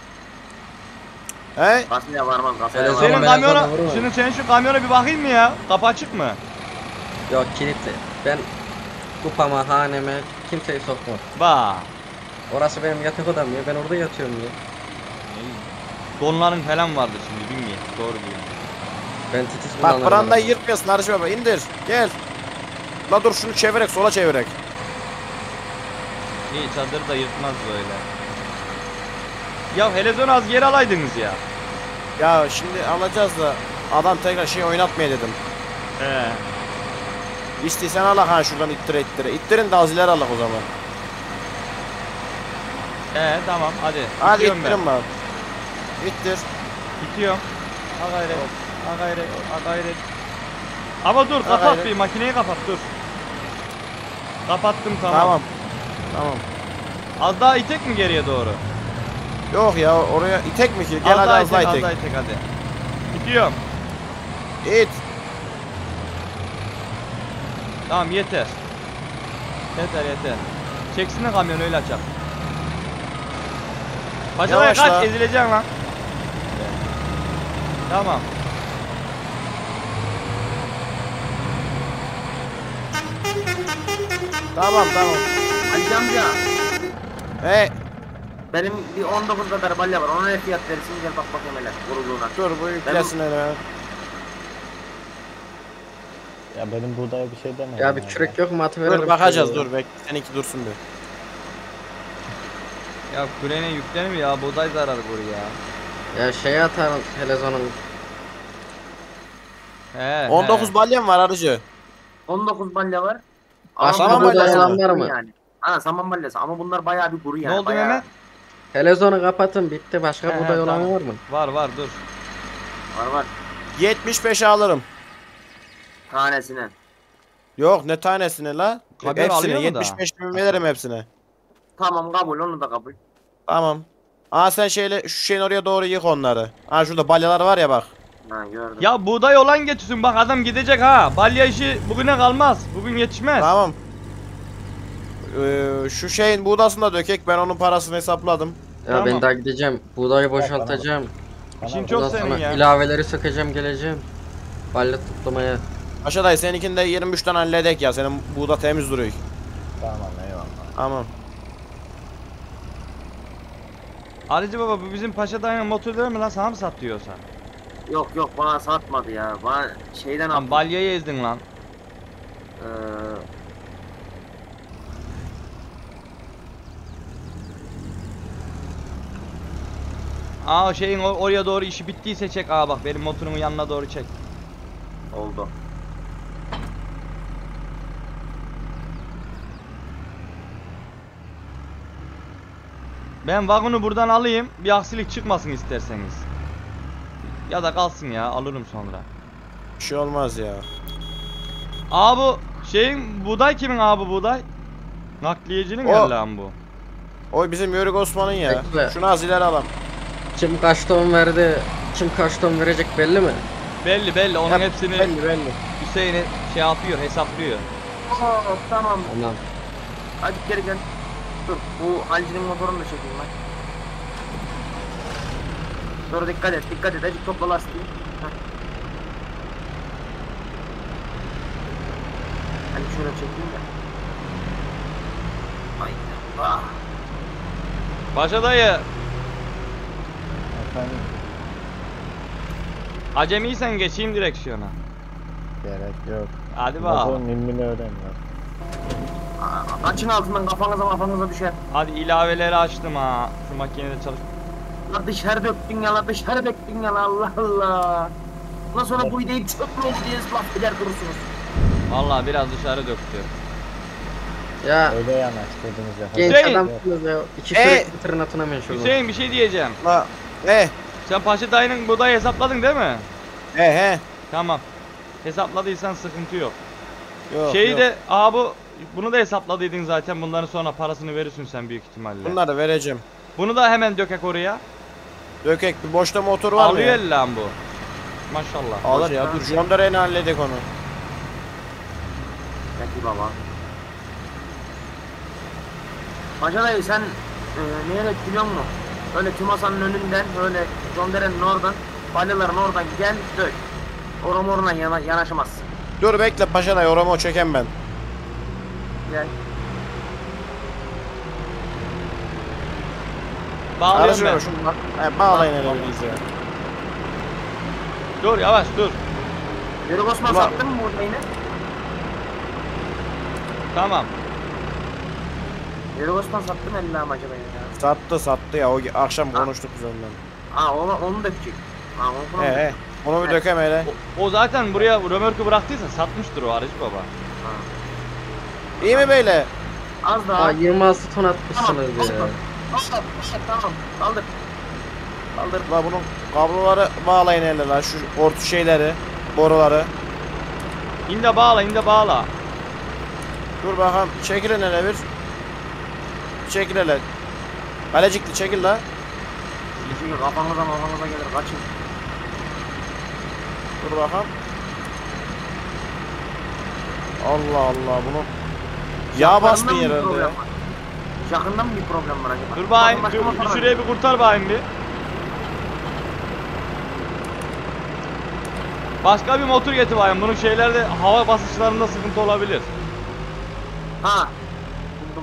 He? Kasaya varmam kasaya Öyle varmam. Senin ben kamyona, sana vururum. senin şu kamyona bir bakayım mı ya? Kapı açık mı? Yok kilitli. Ben kupama, haneme kimseyi sokmam. Bak. Orası benim yatak odam ya. Ben orada yatıyorum ya. Donların falan vardı şimdi bilmiyorum. Doğru diyorsun. Ben titiz Bak kullanırım. brandayı yırtmıyorsun aracı baba indir. Gel. La dur şunu çevirek sola çevirek. İyi çadırı da yırtmaz böyle. Ya helezon az geri alaydınız ya. Ya şimdi alacağız da adam tekrar oynatmaya dedim. He. İstiysen alak ha şuradan ittire. İttirin de az ileri alak o zaman. Tamam hadi. Hadi İtiyorum ittirin bak. İttir. İtiyorum. Ha gayret. Ha gayret. Ha gayret. Ama dur Ha kapat gayret. bir makineyi kapat dur. Kapattım tamam. Tamam. Az daha itek mi geriye doğru? Yok ya oraya itek mi ki? Gel hadi az daha Az itek. daha itek hadi. İtiyorum. İt. Tamam yeter. Yeter. Çeksene kamyonu öyle açalım. Paşa'ya Yavaşla. kaç ezileceksin lan. Tamam. Tamam. Ali amca. He Benim bir 19 kadar balya var. Ona ne fiyat verirsin gel bak bakayım hele. Vurulduğuna. dur bu yüklesin hele. Ya benim buğdaya bir şey deme. Ya bir kürek yok mu atı verelim. Dur bakacağız dur bek. Seninki dursun bir. Ya kurene yüklenir mi ya? Buğday zarar vur ya. Ya şey atarım helezonun. He. 19 balyam var arıcı. 19 balya var. Başka saman bunlar balyası bayağı var bir mı? kuru Yani. Ha saman balyası ama bunlar bayağı bir kuru yani. Ne oldu bayağı... Mehmet? Helezonu kapatın bitti. Başka He, buğday olan tamam. var mı? Var dur. Var 75'e alırım. tanesine. Yok ne tanesine la? Haber Hepsine alıyor mu da? 75 bin veririm hepsine. Tamam kabul onu da kabul. Tamam. Aa sen şu şeyin oraya doğru yık onları. Aa şurada balyalar var ya bak. Ha gördüm. Ya buğday olan getirsin bak adam gidecek ha. Balya işi bugüne kalmaz. Bugün yetişmez. Tamam. Şu şeyin buğdasını da dökek ben onun parasını hesapladım. Ya Tamam. ben daha gideceğim. Buğdayı boşaltacağım. İşin Bana çok Ondan senin sonra ya. ilaveleri sökeceğim geleceğim. Balya toplamaya. Aşağıdayı seninkinde 23'ten halledek ya senin buğda temiz duruyor. Tamam eyvallah. Tamam. Alıcı baba bu bizim Paşa dayının motorları mı lan sana mı satıyorsa? Yok bana satmadı ya. Bana şeyden Lan aldı. balyayı ezdin lan. Ee, Aa o şeyin oraya doğru işi bittiyse çek. Aa bak benim motorumun yanına doğru çek. oldu. Ben vagonu buradan alayım. Bir aksilik çıkmasın isterseniz. Ya da kalsın ya alırım sonra. Bir şey olmaz ya. Aa bu şeyin buğday kimin abi buğday? Nakliyecinin O- geldi lan bu. O bizim Yörük Osman'ın ya. Bekle. Şunu az ileri alalım. Kim kaç ton verdi? Kim kaç ton verecek belli mi? Belli onun Yap, hepsini belli. Hüseyin'e şey yapıyor hesaplıyor. Oo, tamam. Tamam. Hadi geri gel. Dur bu Halci'nin motorunu da çekeyim ben. Dur dikkat et. Azıcık topla lastiği. Heh. Hani şöyle çekeyim de. Ay Allah. Paşa dayı Efendim acemiysen geçeyim direksiyona. gerek yok. Hadi bak. Motorun ilmini öğreniyor. Açın altından kafanıza düşer. Hadi ilaveleri açtım ha. Şu makinede çalış. La dışarı döktün ya la Allah Allah. Ondan sonra bu ideyi çöp oldu diye laf eder durursunuz. Vallahi biraz dışarı döktü. Ya Öyle yanaştırdınız ya. genç Hüseyin. adamsınız ya. İki Ee? sürekli tırnatına meşhur. Hüseyin bir şey diyeceğim. La. Sen Paşa dayının buğdayı hesapladın değil mi? He. Tamam. Hesapladıysan sıkıntı yok. Yok, Şeyi yok. de bunu da hesapladıydın zaten, bunların sonra parasını verirsin sen büyük ihtimalle. Bunları vereceğim. Bunu da hemen dökek oraya. Dökek bir boşta motor var mı Alıyor ya? el lan bu. Maşallah. Alır ya. Dur John Deere'ni halledik onu. Peki baba. Paşa dayı sen neye biliyor musun? Öyle Tümasan'ın önünden, öyle John Deere'nin oradan, balyaların oradan gel dök. Orama yanaşamazsın. Dur bekle Paşa dayı, orama çeken ben. Gel. Bağlıyorum ben. Şunu bak. He, bağlayın hele biriniz ya. Dur yavaş dur. Yürü Osman Ulan. sattın mı burada yine? Tamam. Yürü Osman sattın mı elli amacı ya? Sattı ya. O akşam konuştuk biz ondan. Ha onu dökecek. Ha onu He. Onu bir dökem hele. O zaten buraya römorku bıraktıysa satmıştır o Arıcı baba. İyi mi böyle? Az daha. Aa 26 ton atmışsınız ya. Tamam. Kaldır. Kaldır. La bunun kabloları bağlayın hele la. Şu ortu şeyleri. Boruları. İnde bağla, inde bağla. Dur bakalım. Çekilin hele bir. Çekil hele. Kalecikli çekil la. Çünkü kafanıza gelir kaçın. Dur bakalım. Allah Allah bunu. Yağ bastın Yakından mı bir herhalde problem ya. var? Yakından mı bir problem var acaba? Dur bakayım, Başka motor var. şurayı bir kurtar bakayım bir. Başka bir motor getir bakayım. Bunun şeylerde hava basınçlarında sıkıntı olabilir. Ha. Buldum.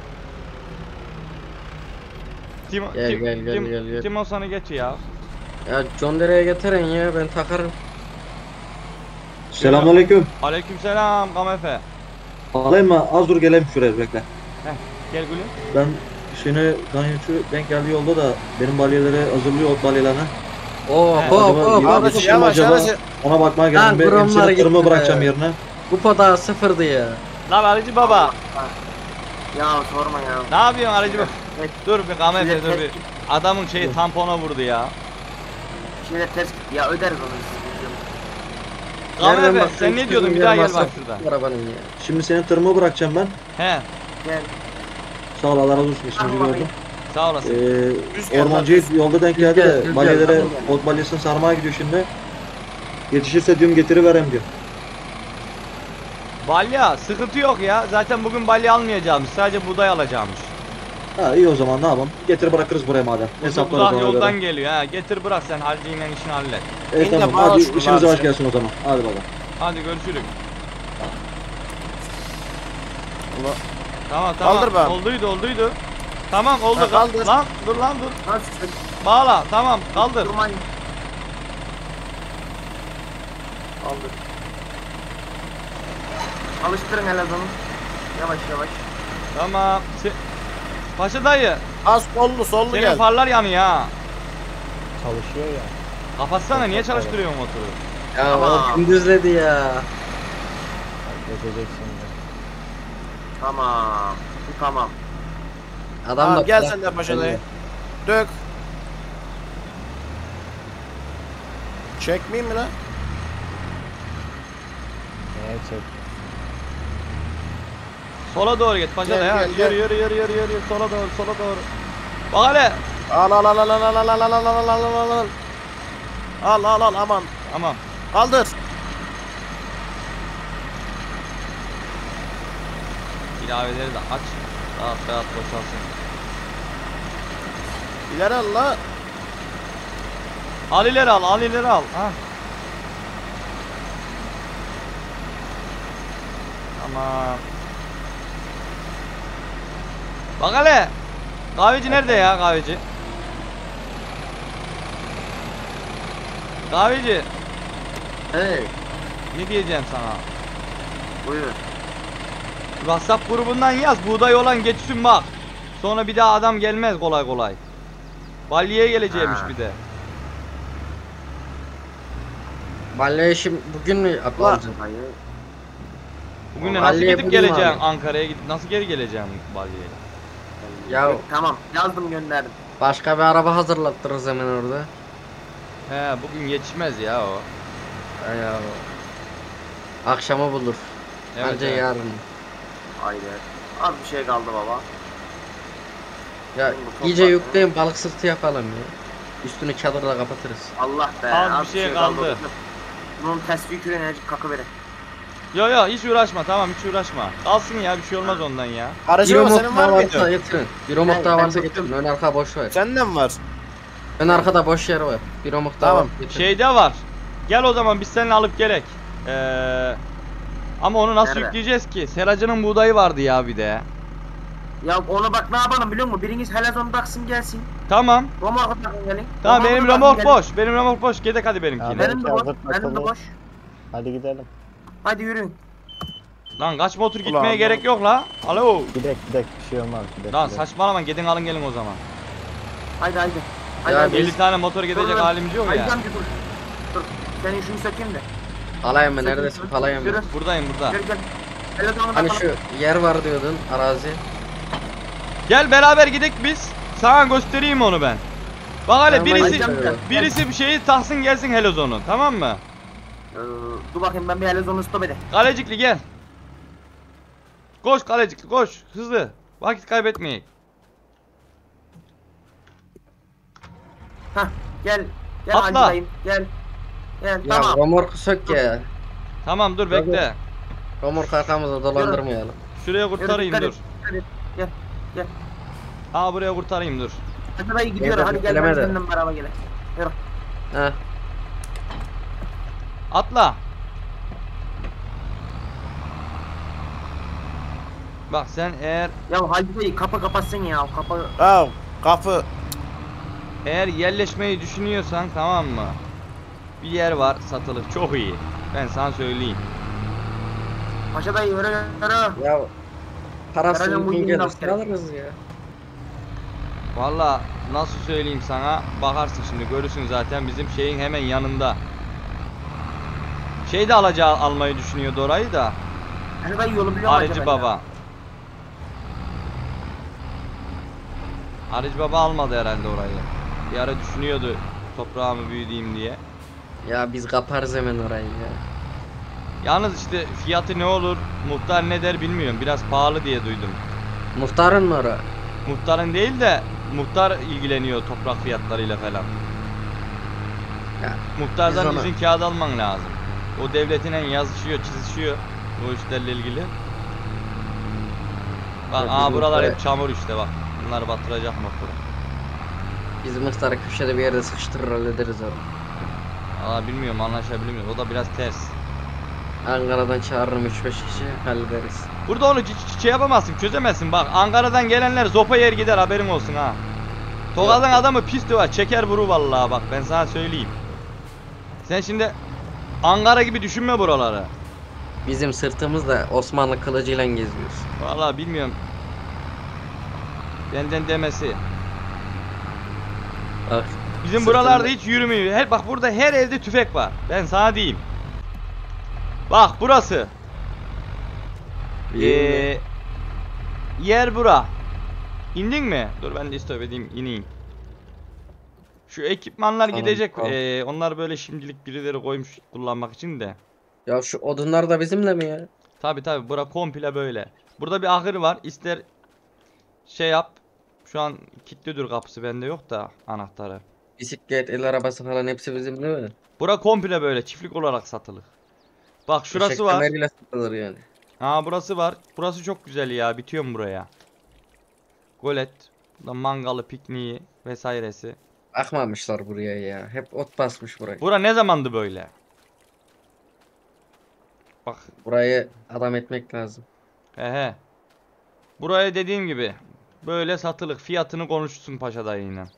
Gel. Timon sana getir ya. Ya John Deere'ye getirin ya, ben takarım. Selamünaleyküm. Aleykümselam Kamefe. Alayım mı? Az dur geleyim şuraya bekle. Gel gülüm. Ben şimdi Ganyotçu denk geldi yolda da benim balyeleri hazırlıyor, ot balyelerine. Oo He, hop. Yavaş yavaş. Ona bakmaya Lan geldim. gramlar Benim gitti tırımı be. bırakacağım yerine. Bu poda sıfırdı ya. Lan Arıcı baba. Ya sorma ya. Ne yapıyorsun Arıcı baba? Evet. Dur bir Kamefe Şöyle dur bir. Adamın şeyi tampona vurdu ya. Şeyler ters gitti ya, öderiz onu. Nereden Kamefe baksan sen ne 200 diyordun, bir milyar daha gel bak masraf şuradan. Arabanın ya. Şimdi senin tırımı bırakacağım ben. He, Gel. Sağ ol, Allah razı olsun, işinizi Tamam, gördüm. sağ olasın. Düz gel lan, Ormancı yolda denk geldi Düz de gel, balyelere, tamam. ot balyesini sarmaya gidiyor şimdi. Yetişirse diyorum getiriverem diyor. Balya sıkıntı yok ya. Zaten bugün balya almayacağımız. Sadece buğday alacağımız. Ha iyi o zaman, ne yapalım? Getir bırakırız buraya madem. Hesaplarız Uzak ona yoldan göre. geliyor ha. Getir bırak sen harcıyla işini hallet. Evet İn de tamam, bağla hadi şunu işinize bari hoş sen. gelsin o zaman. Hadi baba. Hadi görüşürüz. Allah. Tamam. Kaldır be. Olduydu. Tamam oldu. Ha, kaldır. Lan dur lan dur. Nasıl? Bağla tamam kaldır. Durmayın. Kaldır. Alıştırın hele onu. Yavaş. Tamam. Paşa dayı Az sollu senin gel. farlar yanıyor ha. Çalışıyor ya. Kapatsana, niye çalıştırıyorsun motoru? Ya Tamam. o gündüzledi ya. Geçecek şimdi. Tamam. Bu tamam. Adam Tamam, da gel sen de Paşa dayı. Dök. Çekmeyeyim mi lan? Neye çek? Sola doğru git Paşa Gel, dayı ha. gel, Yürü sola doğru. Bak hele. Al aman. Tamam. Kaldır. İlaveleri de aç. Rahat boşalsın. İleri al la. Al ileri al. Ha. Tamam. Bak hele. Kahveci nerede ya kahveci? Kahveci. Hey. Ne diyeceğim sana? Buyur. WhatsApp grubundan yaz. Buğday olan geçsin bak. Sonra bir daha adam gelmez kolay. Balyeye geleceğimiş Ha. bir de. Balya işim bugün mü yapılacak? Hayır. Bugün de nasıl Balya gidip bugün geleceksin abi. Ankara'ya gidip nasıl geri geleceksin Balya'ya? Ya Tamam yazdım gönderdim. başka bir araba hazırlattırırız hemen orada. He bugün yetişmez ya o. Ya akşama bulur. Evet, Anca evet. yarın. Haydi. Az bir şey kaldı baba. Ya Bu iyice toprak- yükleyin balık sırtı yapalım ya. Üstünü çadırla kapatırız. Allah be. Az bir şey kaldı. Bunun tesbih enerjik kakı verin. Yo yo hiç uğraşma tamam hiç uğraşma. Kalsın ya bir şey olmaz ondan ya. Bir Aracı ama omok senin daha var varsa mıydı? getirin. Bir omok Ben- daha ben varsa tuttum. getirin. Ön arka boş ver. Senden mi var? Ön arkada boş yer var. Bir omok daha Tamam. var. Getirin. Şeyde var. Gel o zaman biz seninle alıp gerek. Ama onu nasıl Nerede? yükleyeceğiz ki? Seracının buğdayı vardı ya bir de. Ya onu bak ne yapalım biliyor musun? Biriniz helezon taksın gelsin. Tamam. Romorku takın gelin. Tamam Romorku benim takın remork gelin. boş. Benim remork boş. Gedek hadi benimkine. Ya Benim de boş. Hazır Benim de takılı. boş. Hadi gidelim. Hadi yürüyün. Lan kaç motor Ulan, gitmeye gerek yok la. Alo. Gidek bir şey olmaz. Gidek, Lan gidek. saçmalama gidin alın gelin o zaman. Haydi haydi. Haydi Ya haydi. 50 tane motor gidecek Dur, dur. halimiz yok Haydi ya. amca dur. Dur. Senin şunu sökeyim de. Alayım mı? Sökeyim, Neredesin? sökeyim. Alayım mı? Yürü. Buradayım burada. Gel gel. Helezonu Hani takalım. şu yer var diyordun arazi. Gel beraber gidek biz. Sana göstereyim onu ben. Bak hele Tamam, birisi hadi. birisi bir şeyi taksın gelsin helozonu tamam mı? Dur bakayım ben bir helezonu stop edeyim. Kalecikli gel. Koş kalecikli koş hızlı. Vakit kaybetmeyin. Hah gel. Gel Atla. Hacı gel. Gel Ya tamam. romorku sök ya. Tamam dur bekle. Romork arkamızda dolandırmayalım. Şuraya kurtarayım Yürü, dur. dikkat et, dikkat et. Gel. Aa buraya kurtarayım dur. Hacı dayı gidiyor. Gel, Hadi gel gelemedi. ben seninle beraber gel. Yürü. Heh. Atla. Bak sen eğer Ya Hacı kapı kapatsın ya. Kapı. Ya kapı. yerleşmeyi düşünüyorsan tamam mı? Bir yer var satılık çok iyi. Ben sana söyleyeyim. Paşa dayı yürü yürü. Ya parası Karacam uygun bugün gelirse askeri. alırız ya. Valla nasıl söyleyeyim sana bakarsın şimdi görürsün zaten bizim şeyin hemen yanında. Şey de almayı düşünüyordu orayı da. Hacı dayı yolu biliyor mu Arıcı acaba baba. Arıcı baba almadı herhalde orayı. Bir ara düşünüyordu toprağımı büyüdeyim diye. Ya biz kaparız hemen orayı ya. Yalnız işte fiyatı ne olur, muhtar ne der bilmiyorum. Biraz pahalı diye duydum. Muhtarın mı ora? Muhtarın değil de muhtar ilgileniyor toprak fiyatlarıyla falan. Ya, Muhtardan biz ona- izin kağıdı alman lazım. O devletinen yazışıyor, çizişiyor o işlerle ilgili. Bak Ya, aa biz buralar muhtara- hep çamur işte bak. Bunlar batıracak motoru. Biz muhtarı köşede bir yerde sıkıştırır hallederiz onu. Valla bilmiyorum anlaşabilir miyiz? O da biraz ters. Ankara'dan çağırırım 3-5 kişi hallederiz. Burada onu şey yapamazsın, çözemezsin. Bak Ankara'dan gelenler zopa yer gider haberin olsun ha. Tokat'ın adamı pis var, çeker vuru vallahi bak ben sana söyleyeyim. Sen şimdi Ankara gibi düşünme buraları. Bizim sırtımızda Osmanlı kılıcıyla geziyoruz. Vallahi bilmiyorum. Benden demesi. Bak. Bizim Sırtımda- buralarda hiç yürümüyor. Bak burada her evde tüfek var. Ben sana diyeyim. Bak burası. Yer bura. İndin mi? Dur ben de istop edeyim ineyim. Şu ekipmanlar Tamam, gidecek. tamam. Onlar böyle şimdilik birileri koymuş kullanmak için de. Ya şu odunlar da bizimle mi ya? Tabi bura komple böyle. Burada bir ahır var. İster şey yap. Şu an kilitlidir kapısı bende yok da anahtarı. Bisiklet, el arabası falan hepsi bizimle mi? Bura komple böyle çiftlik olarak satılık. Bak şurası Eşek var. kemeriyle satılır yani. Ha burası var. Burası çok güzel ya. Bitiyorum buraya. Golet. Burada mangalı, pikniği vesairesi. Akmamışlar buraya ya. Hep ot basmış burayı. Bura ne zamandı böyle? Bak Burayı adam etmek lazım. he. Buraya dediğim gibi böyle satılık fiyatını konuşsun paşa dayıyla.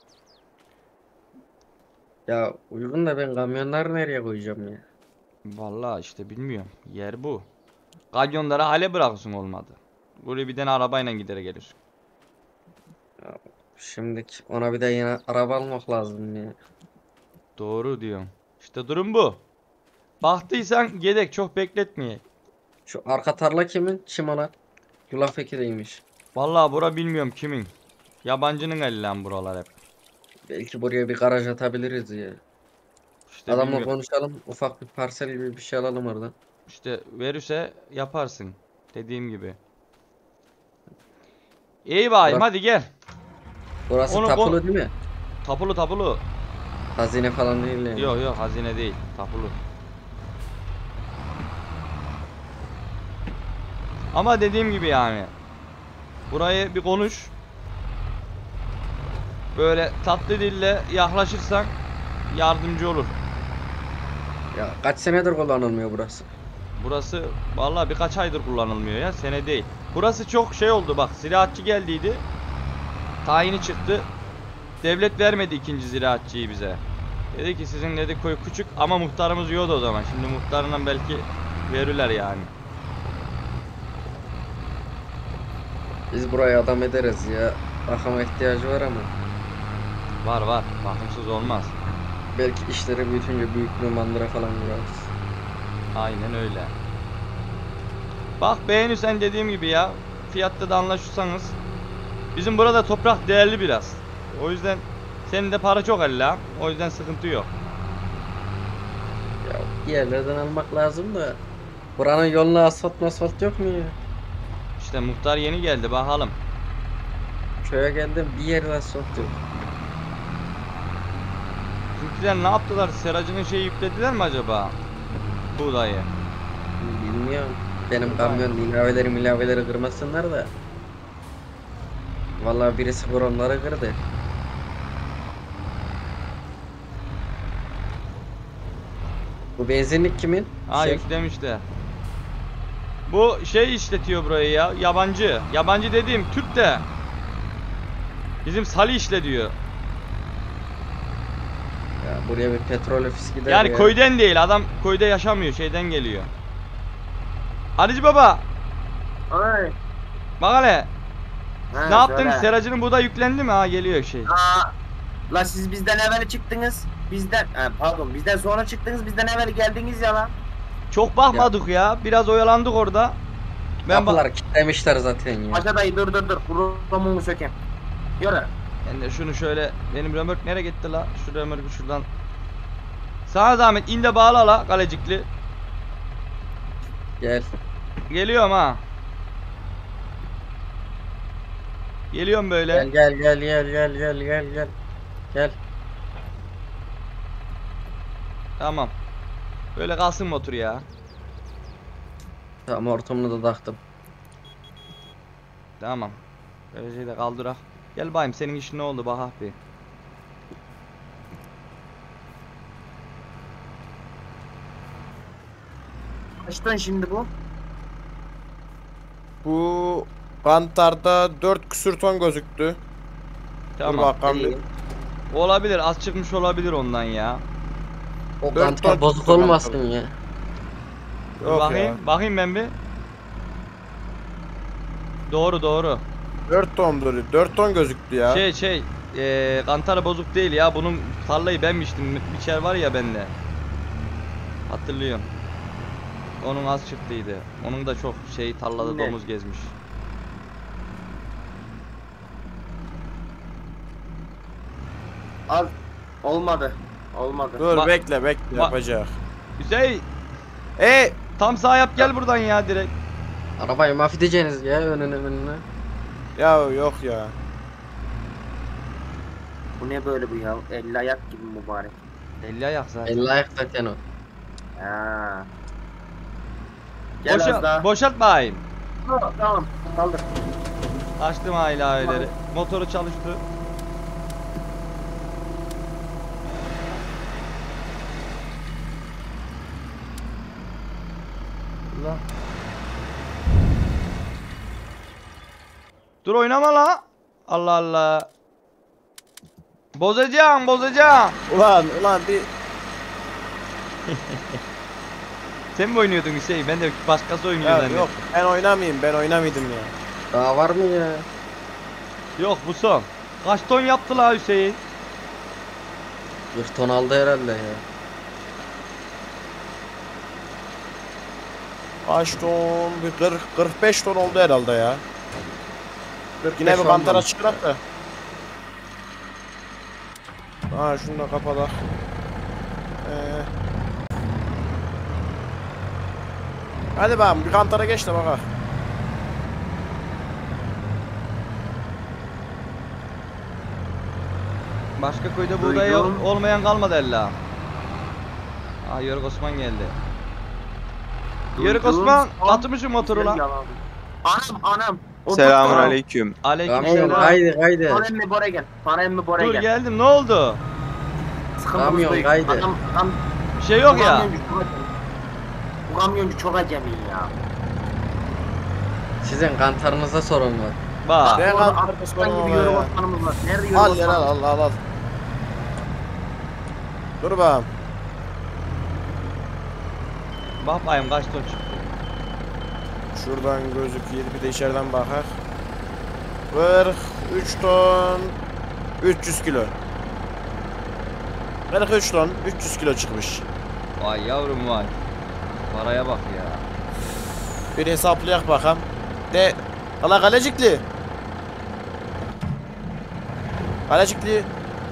Ya uygun da ben kamyonları nereye koyacağım ya? Vallahi işte bilmiyorum. Yer bu. Kamyonları hale bırakırsın olmadı. Buraya bir tane arabayla gider gelir. Şimdi ona bir de yine araba almak lazım ya. Doğru diyorum. İşte durum bu. Baktıysan gedek çok bekletmeye. Şu arka tarla kimin? Çimolar. Yulaf ekiriymiş. Vallahi bura bilmiyorum kimin. Yabancının eli lan buralar hep. Belki buraya bir garaj atabiliriz ya. İşte Adamla bilmiyorum. konuşalım. Ufak bir parsel gibi bir şey alalım oradan. İşte verirse yaparsın. Dediğim gibi. İyi bayım Bırak. hadi gel. Burası Onu- tapulu onu- değil mi? Tapulu tapulu. Hazine falan değil yani. Yok yok hazine değil. Tapulu. Ama dediğim gibi yani. Burayı bir konuş. Böyle tatlı dille yaklaşırsan yardımcı olur. Ya kaç senedir kullanılmıyor burası? Burası vallahi birkaç aydır kullanılmıyor ya, sene değil. Burası çok şey oldu bak, ziraatçı geldiydi. Tayini çıktı. Devlet vermedi ikinci ziraatçıyı bize. Dedi ki sizin dedi köy küçük ama muhtarımız yoktu o zaman. Şimdi muhtarından belki verirler yani. Biz buraya adam ederiz ya. Bakıma ihtiyacı var ama. Var var, bakımsız olmaz. Belki işleri büyütünce büyük bir mandıra falan kurarız. Aynen öyle. Bak beğenirsen dediğim gibi ya, fiyatta da anlaşırsanız. Bizim burada toprak değerli biraz. O yüzden senin de para çok ella. O yüzden sıkıntı yok. Ya bir yerlerden almak lazım da. Buranın yoluna asfalt yok mu ya? İşte muhtar yeni geldi, bakalım. Köye geldim bir yerde asfalt yok. Bizimkiler ne yaptılar? Seracının şeyi yüklediler mi acaba? Buğdayı. Bilmiyorum. Benim kamyon ilaveleri kırmasınlar da. Vallahi birisi onları kırdı. Bu benzinlik kimin? Ha yüklemişler. Bu şey işletiyor burayı ya. Yabancı. Yabancı dediğim Türk de. Bizim Salih işletiyor. Ya buraya bir petrol ofisi gider Yani ya. köyden değil. Adam köyde yaşamıyor. Şeyden geliyor. Hadici baba. Ay. Bak hele. Ha, Ne yaptın? söyle. Seracının buğday yüklendi mi? Ha geliyor şey. Aa, la siz bizden evvel çıktınız. Bizden sonra çıktınız. Bizden evvel geldiniz ya lan. Çok bakmadık ya. Biraz oyalandık orada. Kapıları kilitlemişler zaten ya. Paşa dayı dur. Romumu sökeyim. Yürü. Ben de şunu şöyle, benim römork nereye gitti la? Şu römorku şuradan. Sana zahmet in de bağla la kalecikli. Gel. Geliyorum ha. Geliyorum böyle. Gel. Gel. Tamam. Böyle kalsın motor ya. Tamam ortamını da taktım. Tamam. Böyle şeyde kaldırak. Gel bayım, senin işin ne oldu bak abi. Kaç ton şimdi bu? Bu kantarda 4 küsür ton gözüktü. Dur Tamam. bakalım bir. İyi. Olabilir, az çıkmış olabilir ondan ya. O Dört kantar ton bozuk çıktı olmasın kantar. ya. Yok bakayım, ya. bakayım ben bir. Doğru. 4 ton böyle. 4 ton gözüktü ya. Kantarı bozuk değil ya. Bunun tarlayı ben biçtim. Biçer var ya bende. Hatırlıyorum. Onun az çıktıydı. Onun da çok tarlada Ne? domuz gezmiş. Al. Olmadı. Dur Bak- bekle bak- yapacak. Hüseyin, E tam sağ yap gel buradan ya direkt. Arabayı mahvedeceksiniz ya önüne. ya yok ya. Bu ne böyle bu ya? 50 ayak gibi mübarek. 50 ayak zaten. 50 ayak zaten o. Ha. Gel az daha. Boşalt bayım. Tamam. Kaldır. Açtım aileleri. Motoru çalıştı. Allah. Dur oynama la. Allah Allah. Bozacağım. Ulan bir Sen mi oynuyordun Hüseyin? Ben de başkası oynuyor ya zannettim. yok ben oynamaydım ya. Daha var mı ya? Yok bu son. Kaç ton yaptı la Hüseyin? 100 ton aldı herhalde ya. Kaç ton? Bir 40-45 ton oldu herhalde ya. 45 Yine bir kantara olmamış. çıkarak da. Ha şunu da kapatak. Hadi bakalım bir kantara geç de bakalım. Başka köyde buğday Duydum. olmayan kalmadı ella. Aa Yörük Osman geldi. Yörük Duydum. Osman atmışım motoru lan. Yalan. Anam. Selamun aleyküm. Aleykümselam. Kaydı kaydı. Para emmi Bora gel. Para emmi Bora Dur gel. geldim ne oldu? Sıkıntımız Kamyon büyük. kaydı. Adam, Bir şey yok ya. Bu kamyoncu çok acemi ya. Sizin kantarınızda sorun var. Bak. Ben Orada kantarda aslan sorun gibi var yörük ya. osmanımız var. Nerede yörük Al ya osmanımız? al. Dur bakalım. Bak bayım kaç ton çıktı. Şuradan gözüküyor bir de içeriden bakar. 43 ton 300 kilo. 43 ton 300 kilo çıkmış. Vay yavrum vay. Paraya bak ya. Bir hesaplayak bakalım. De Hala Kalecikli. Kalecikli.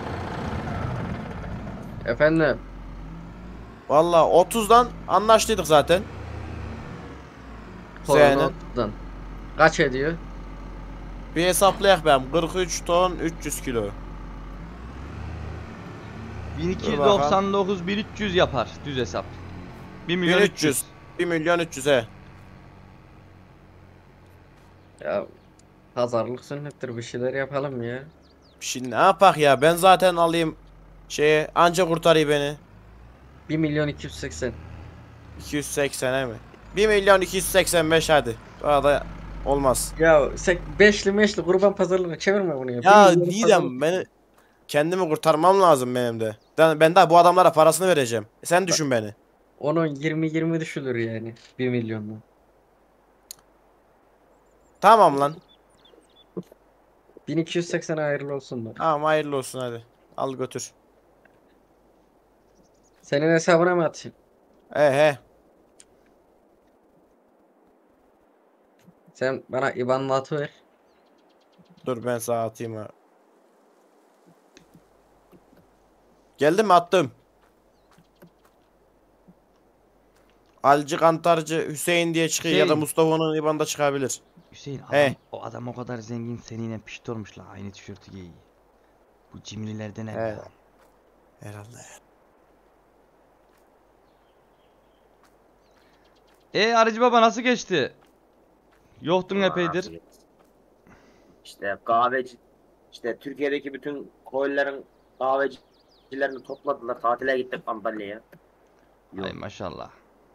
Efendim. Valla 30'dan anlaştıydık zaten. Zeynep. Porno'dan. Kaç ediyor? Bir hesaplayak ben. 43 ton 300 kilo. 1299 1300 yapar düz hesap. 1 milyon 300. 1 milyon 300 he. Ya pazarlık sünnettir, bir şeyler yapalım ya. Şimdi ne yapak ya? Ben zaten alayım şeye anca kurtarıyor beni. 1 milyon 280. 280'e mi? 1 milyon 285 hadi. Daha da olmaz. Ya sen beşli meşli kurban pazarlığına çevirme bunu ya. Ya 1 milyon Didem beni kendimi kurtarmam lazım benim de. Ben daha bu adamlara parasını vereceğim. Sen düşün beni. Onun 20 düşülür yani 1 milyonla. Tamam lan. 1280 hayırlı olsun da. Tamam hayırlı olsun hadi. Al götür. Senin hesabına mı atayım? He. Sen bana IBAN'la atıver. Dur ben sana atayım ha. Geldi mi attım. Alcı Kantarcı Hüseyin diye çıkıyor ya da Hüseyin. Mustafa'nın IBAN'da çıkabilir. Hüseyin He. adam, o adam o kadar zengin seninle pişt olmuş la aynı tişörtü giyiyor. Bu cimrilerden ne He. ya? Herhalde. Arıcı baba nasıl geçti? Yoktun epeydir. İşte kahveci, işte Türkiye'deki bütün koyların kahvecilerini topladılar. Tatile gittik Antalya'ya. Yok. Ay maşallah.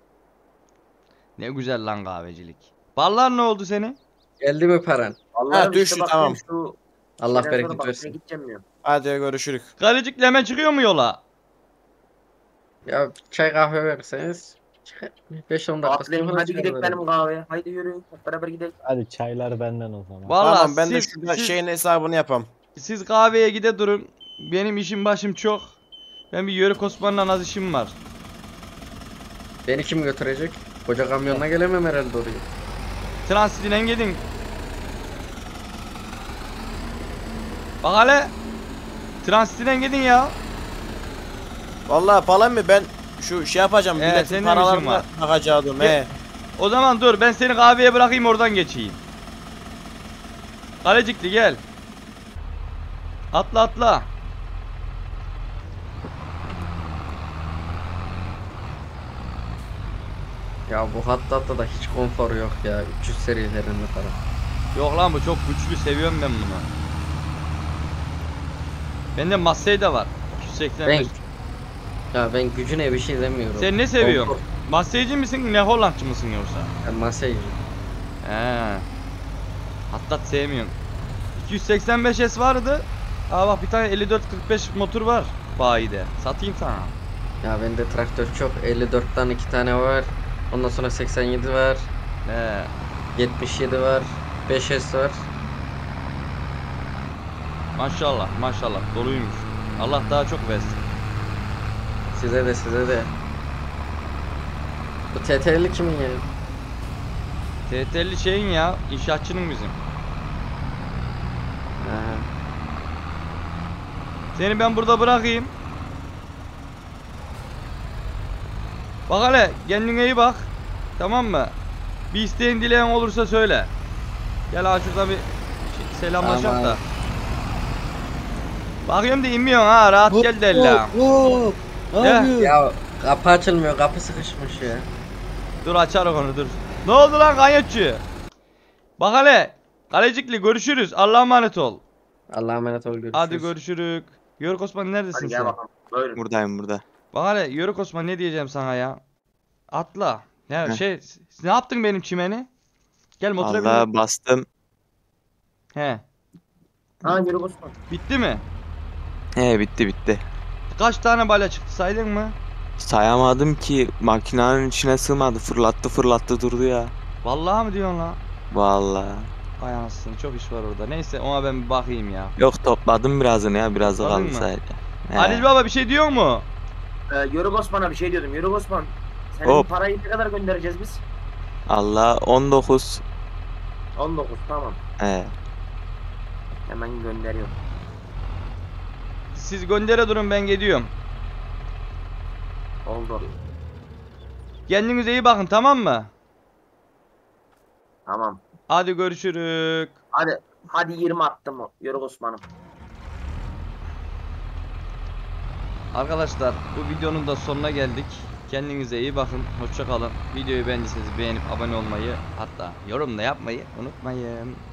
Ne güzel lan kahvecilik. Ballar ne oldu senin? Geldi mi paran? Allah'ım düştü, işte bak tamam. ben şu Allah şeyden sonra bereket bak, versin. ben gideceğim diyorum. Hadi görüşürük. Kalecikle hemen çıkıyor mu yola? Ya çay kahve verirseniz 5-10 dakika Atlayın sonra hadi gidelim çıkarırım. benim kahveye. Haydi yürü hep beraber gidelim. Hadi çaylar benden o zaman. Vallahi Tamam ben de siz, şurada siz, şeyin hesabını yapam. siz kahveye gide durun. Benim işim başım çok. Ben bir Yörük Osman'la az işim var. Beni kim götürecek? Koca kamyonla gelemem herhalde oraya. Transitine gidin. Bak hele. Transitine gidin ya. Vallahi falan mı ben şu şey yapacağım. Senin Milletin ne işin paralarını var? bakacaktım. Gel. O zaman dur ben seni kahveye bırakayım oradan geçeyim. Kalecikli gel. Atla atla. Ya bu hatta da hiç konfor yok ya. 300 serilerinde falan. Yok lan bu çok güçlü seviyorum ben bunu. Bende Massey de var. 285. Ben gücüne bir şey demiyorum. Sen ne seviyorsun? Konfor. Masseyci misin ne Hollandçı mısın yoksa? Ben masayım. He. Hatta sevmiyorum. 285S vardı. Aa bak bir tane 5445 motor var bayide. Satayım sana. Ya bende traktör çok. 54'ten 2 tane var. Ondan sonra 87 var. He. 77 var. 5S var. Maşallah maşallah doluymuş. Allah daha çok versin. Size de. Bu TT'li kimin ya? TT'li şeyin ya, inşaatçının bizim. Ha. Seni ben burada bırakayım. Bak hele, kendine iyi bak. Tamam mı? Bir isteğin dileğin olursa söyle. Gel abi şurada bir selamlaşalım Tamam. da. Bakıyorum da inmiyorsun ha, rahat gel de elle. Ne Ya. yapıyorsun? Ya kapı açılmıyor, kapı sıkışmış ya. Dur açarız onu dur. Ne oldu lan kanyotçu? Bak hele. Kalecikli görüşürüz. Allah'a emanet ol. Allah'a emanet ol, görüşürüz. Hadi görüşürüz. Yörük Osman neredesin Hadi gel sen? bakalım. Buyurun. Buradayım burada. Bak hele Yörük Osman ne diyeceğim sana ya? Atla. Ya Heh. ne yaptın benim çimeni? Gel motora bin. Allah bastım. He. Ha yürü Osman. Bitti mi? He bitti. Kaç tane balya çıktı saydın mı? Sayamadım ki makinenin içine sığmadı. Fırlattı durdu ya. Vallahi mi diyorsun la? Vallahi. Ay anasını çok iş var orada. Neyse ona ben bir bakayım ya. Yok topladım birazını ya. Biraz da Topladın kaldı mı? sadece. He. Halil baba bir şey diyor mu? Yörük Osman'a bir şey diyordum. Yörük Osman. Senin Hop. parayı ne kadar göndereceğiz biz? Allah 19. 19 tamam. He. Hemen gönderiyorum. Siz göndere durun ben gidiyorum. Oldu. Kendinize iyi bakın tamam mı? Tamam. Hadi görüşürük. Hadi 20 attım o Yörük Osman'ım. Arkadaşlar bu videonun da sonuna geldik. Kendinize iyi bakın. Hoşça kalın. Videoyu beğendiyseniz beğenip abone olmayı hatta yorum da yapmayı unutmayın.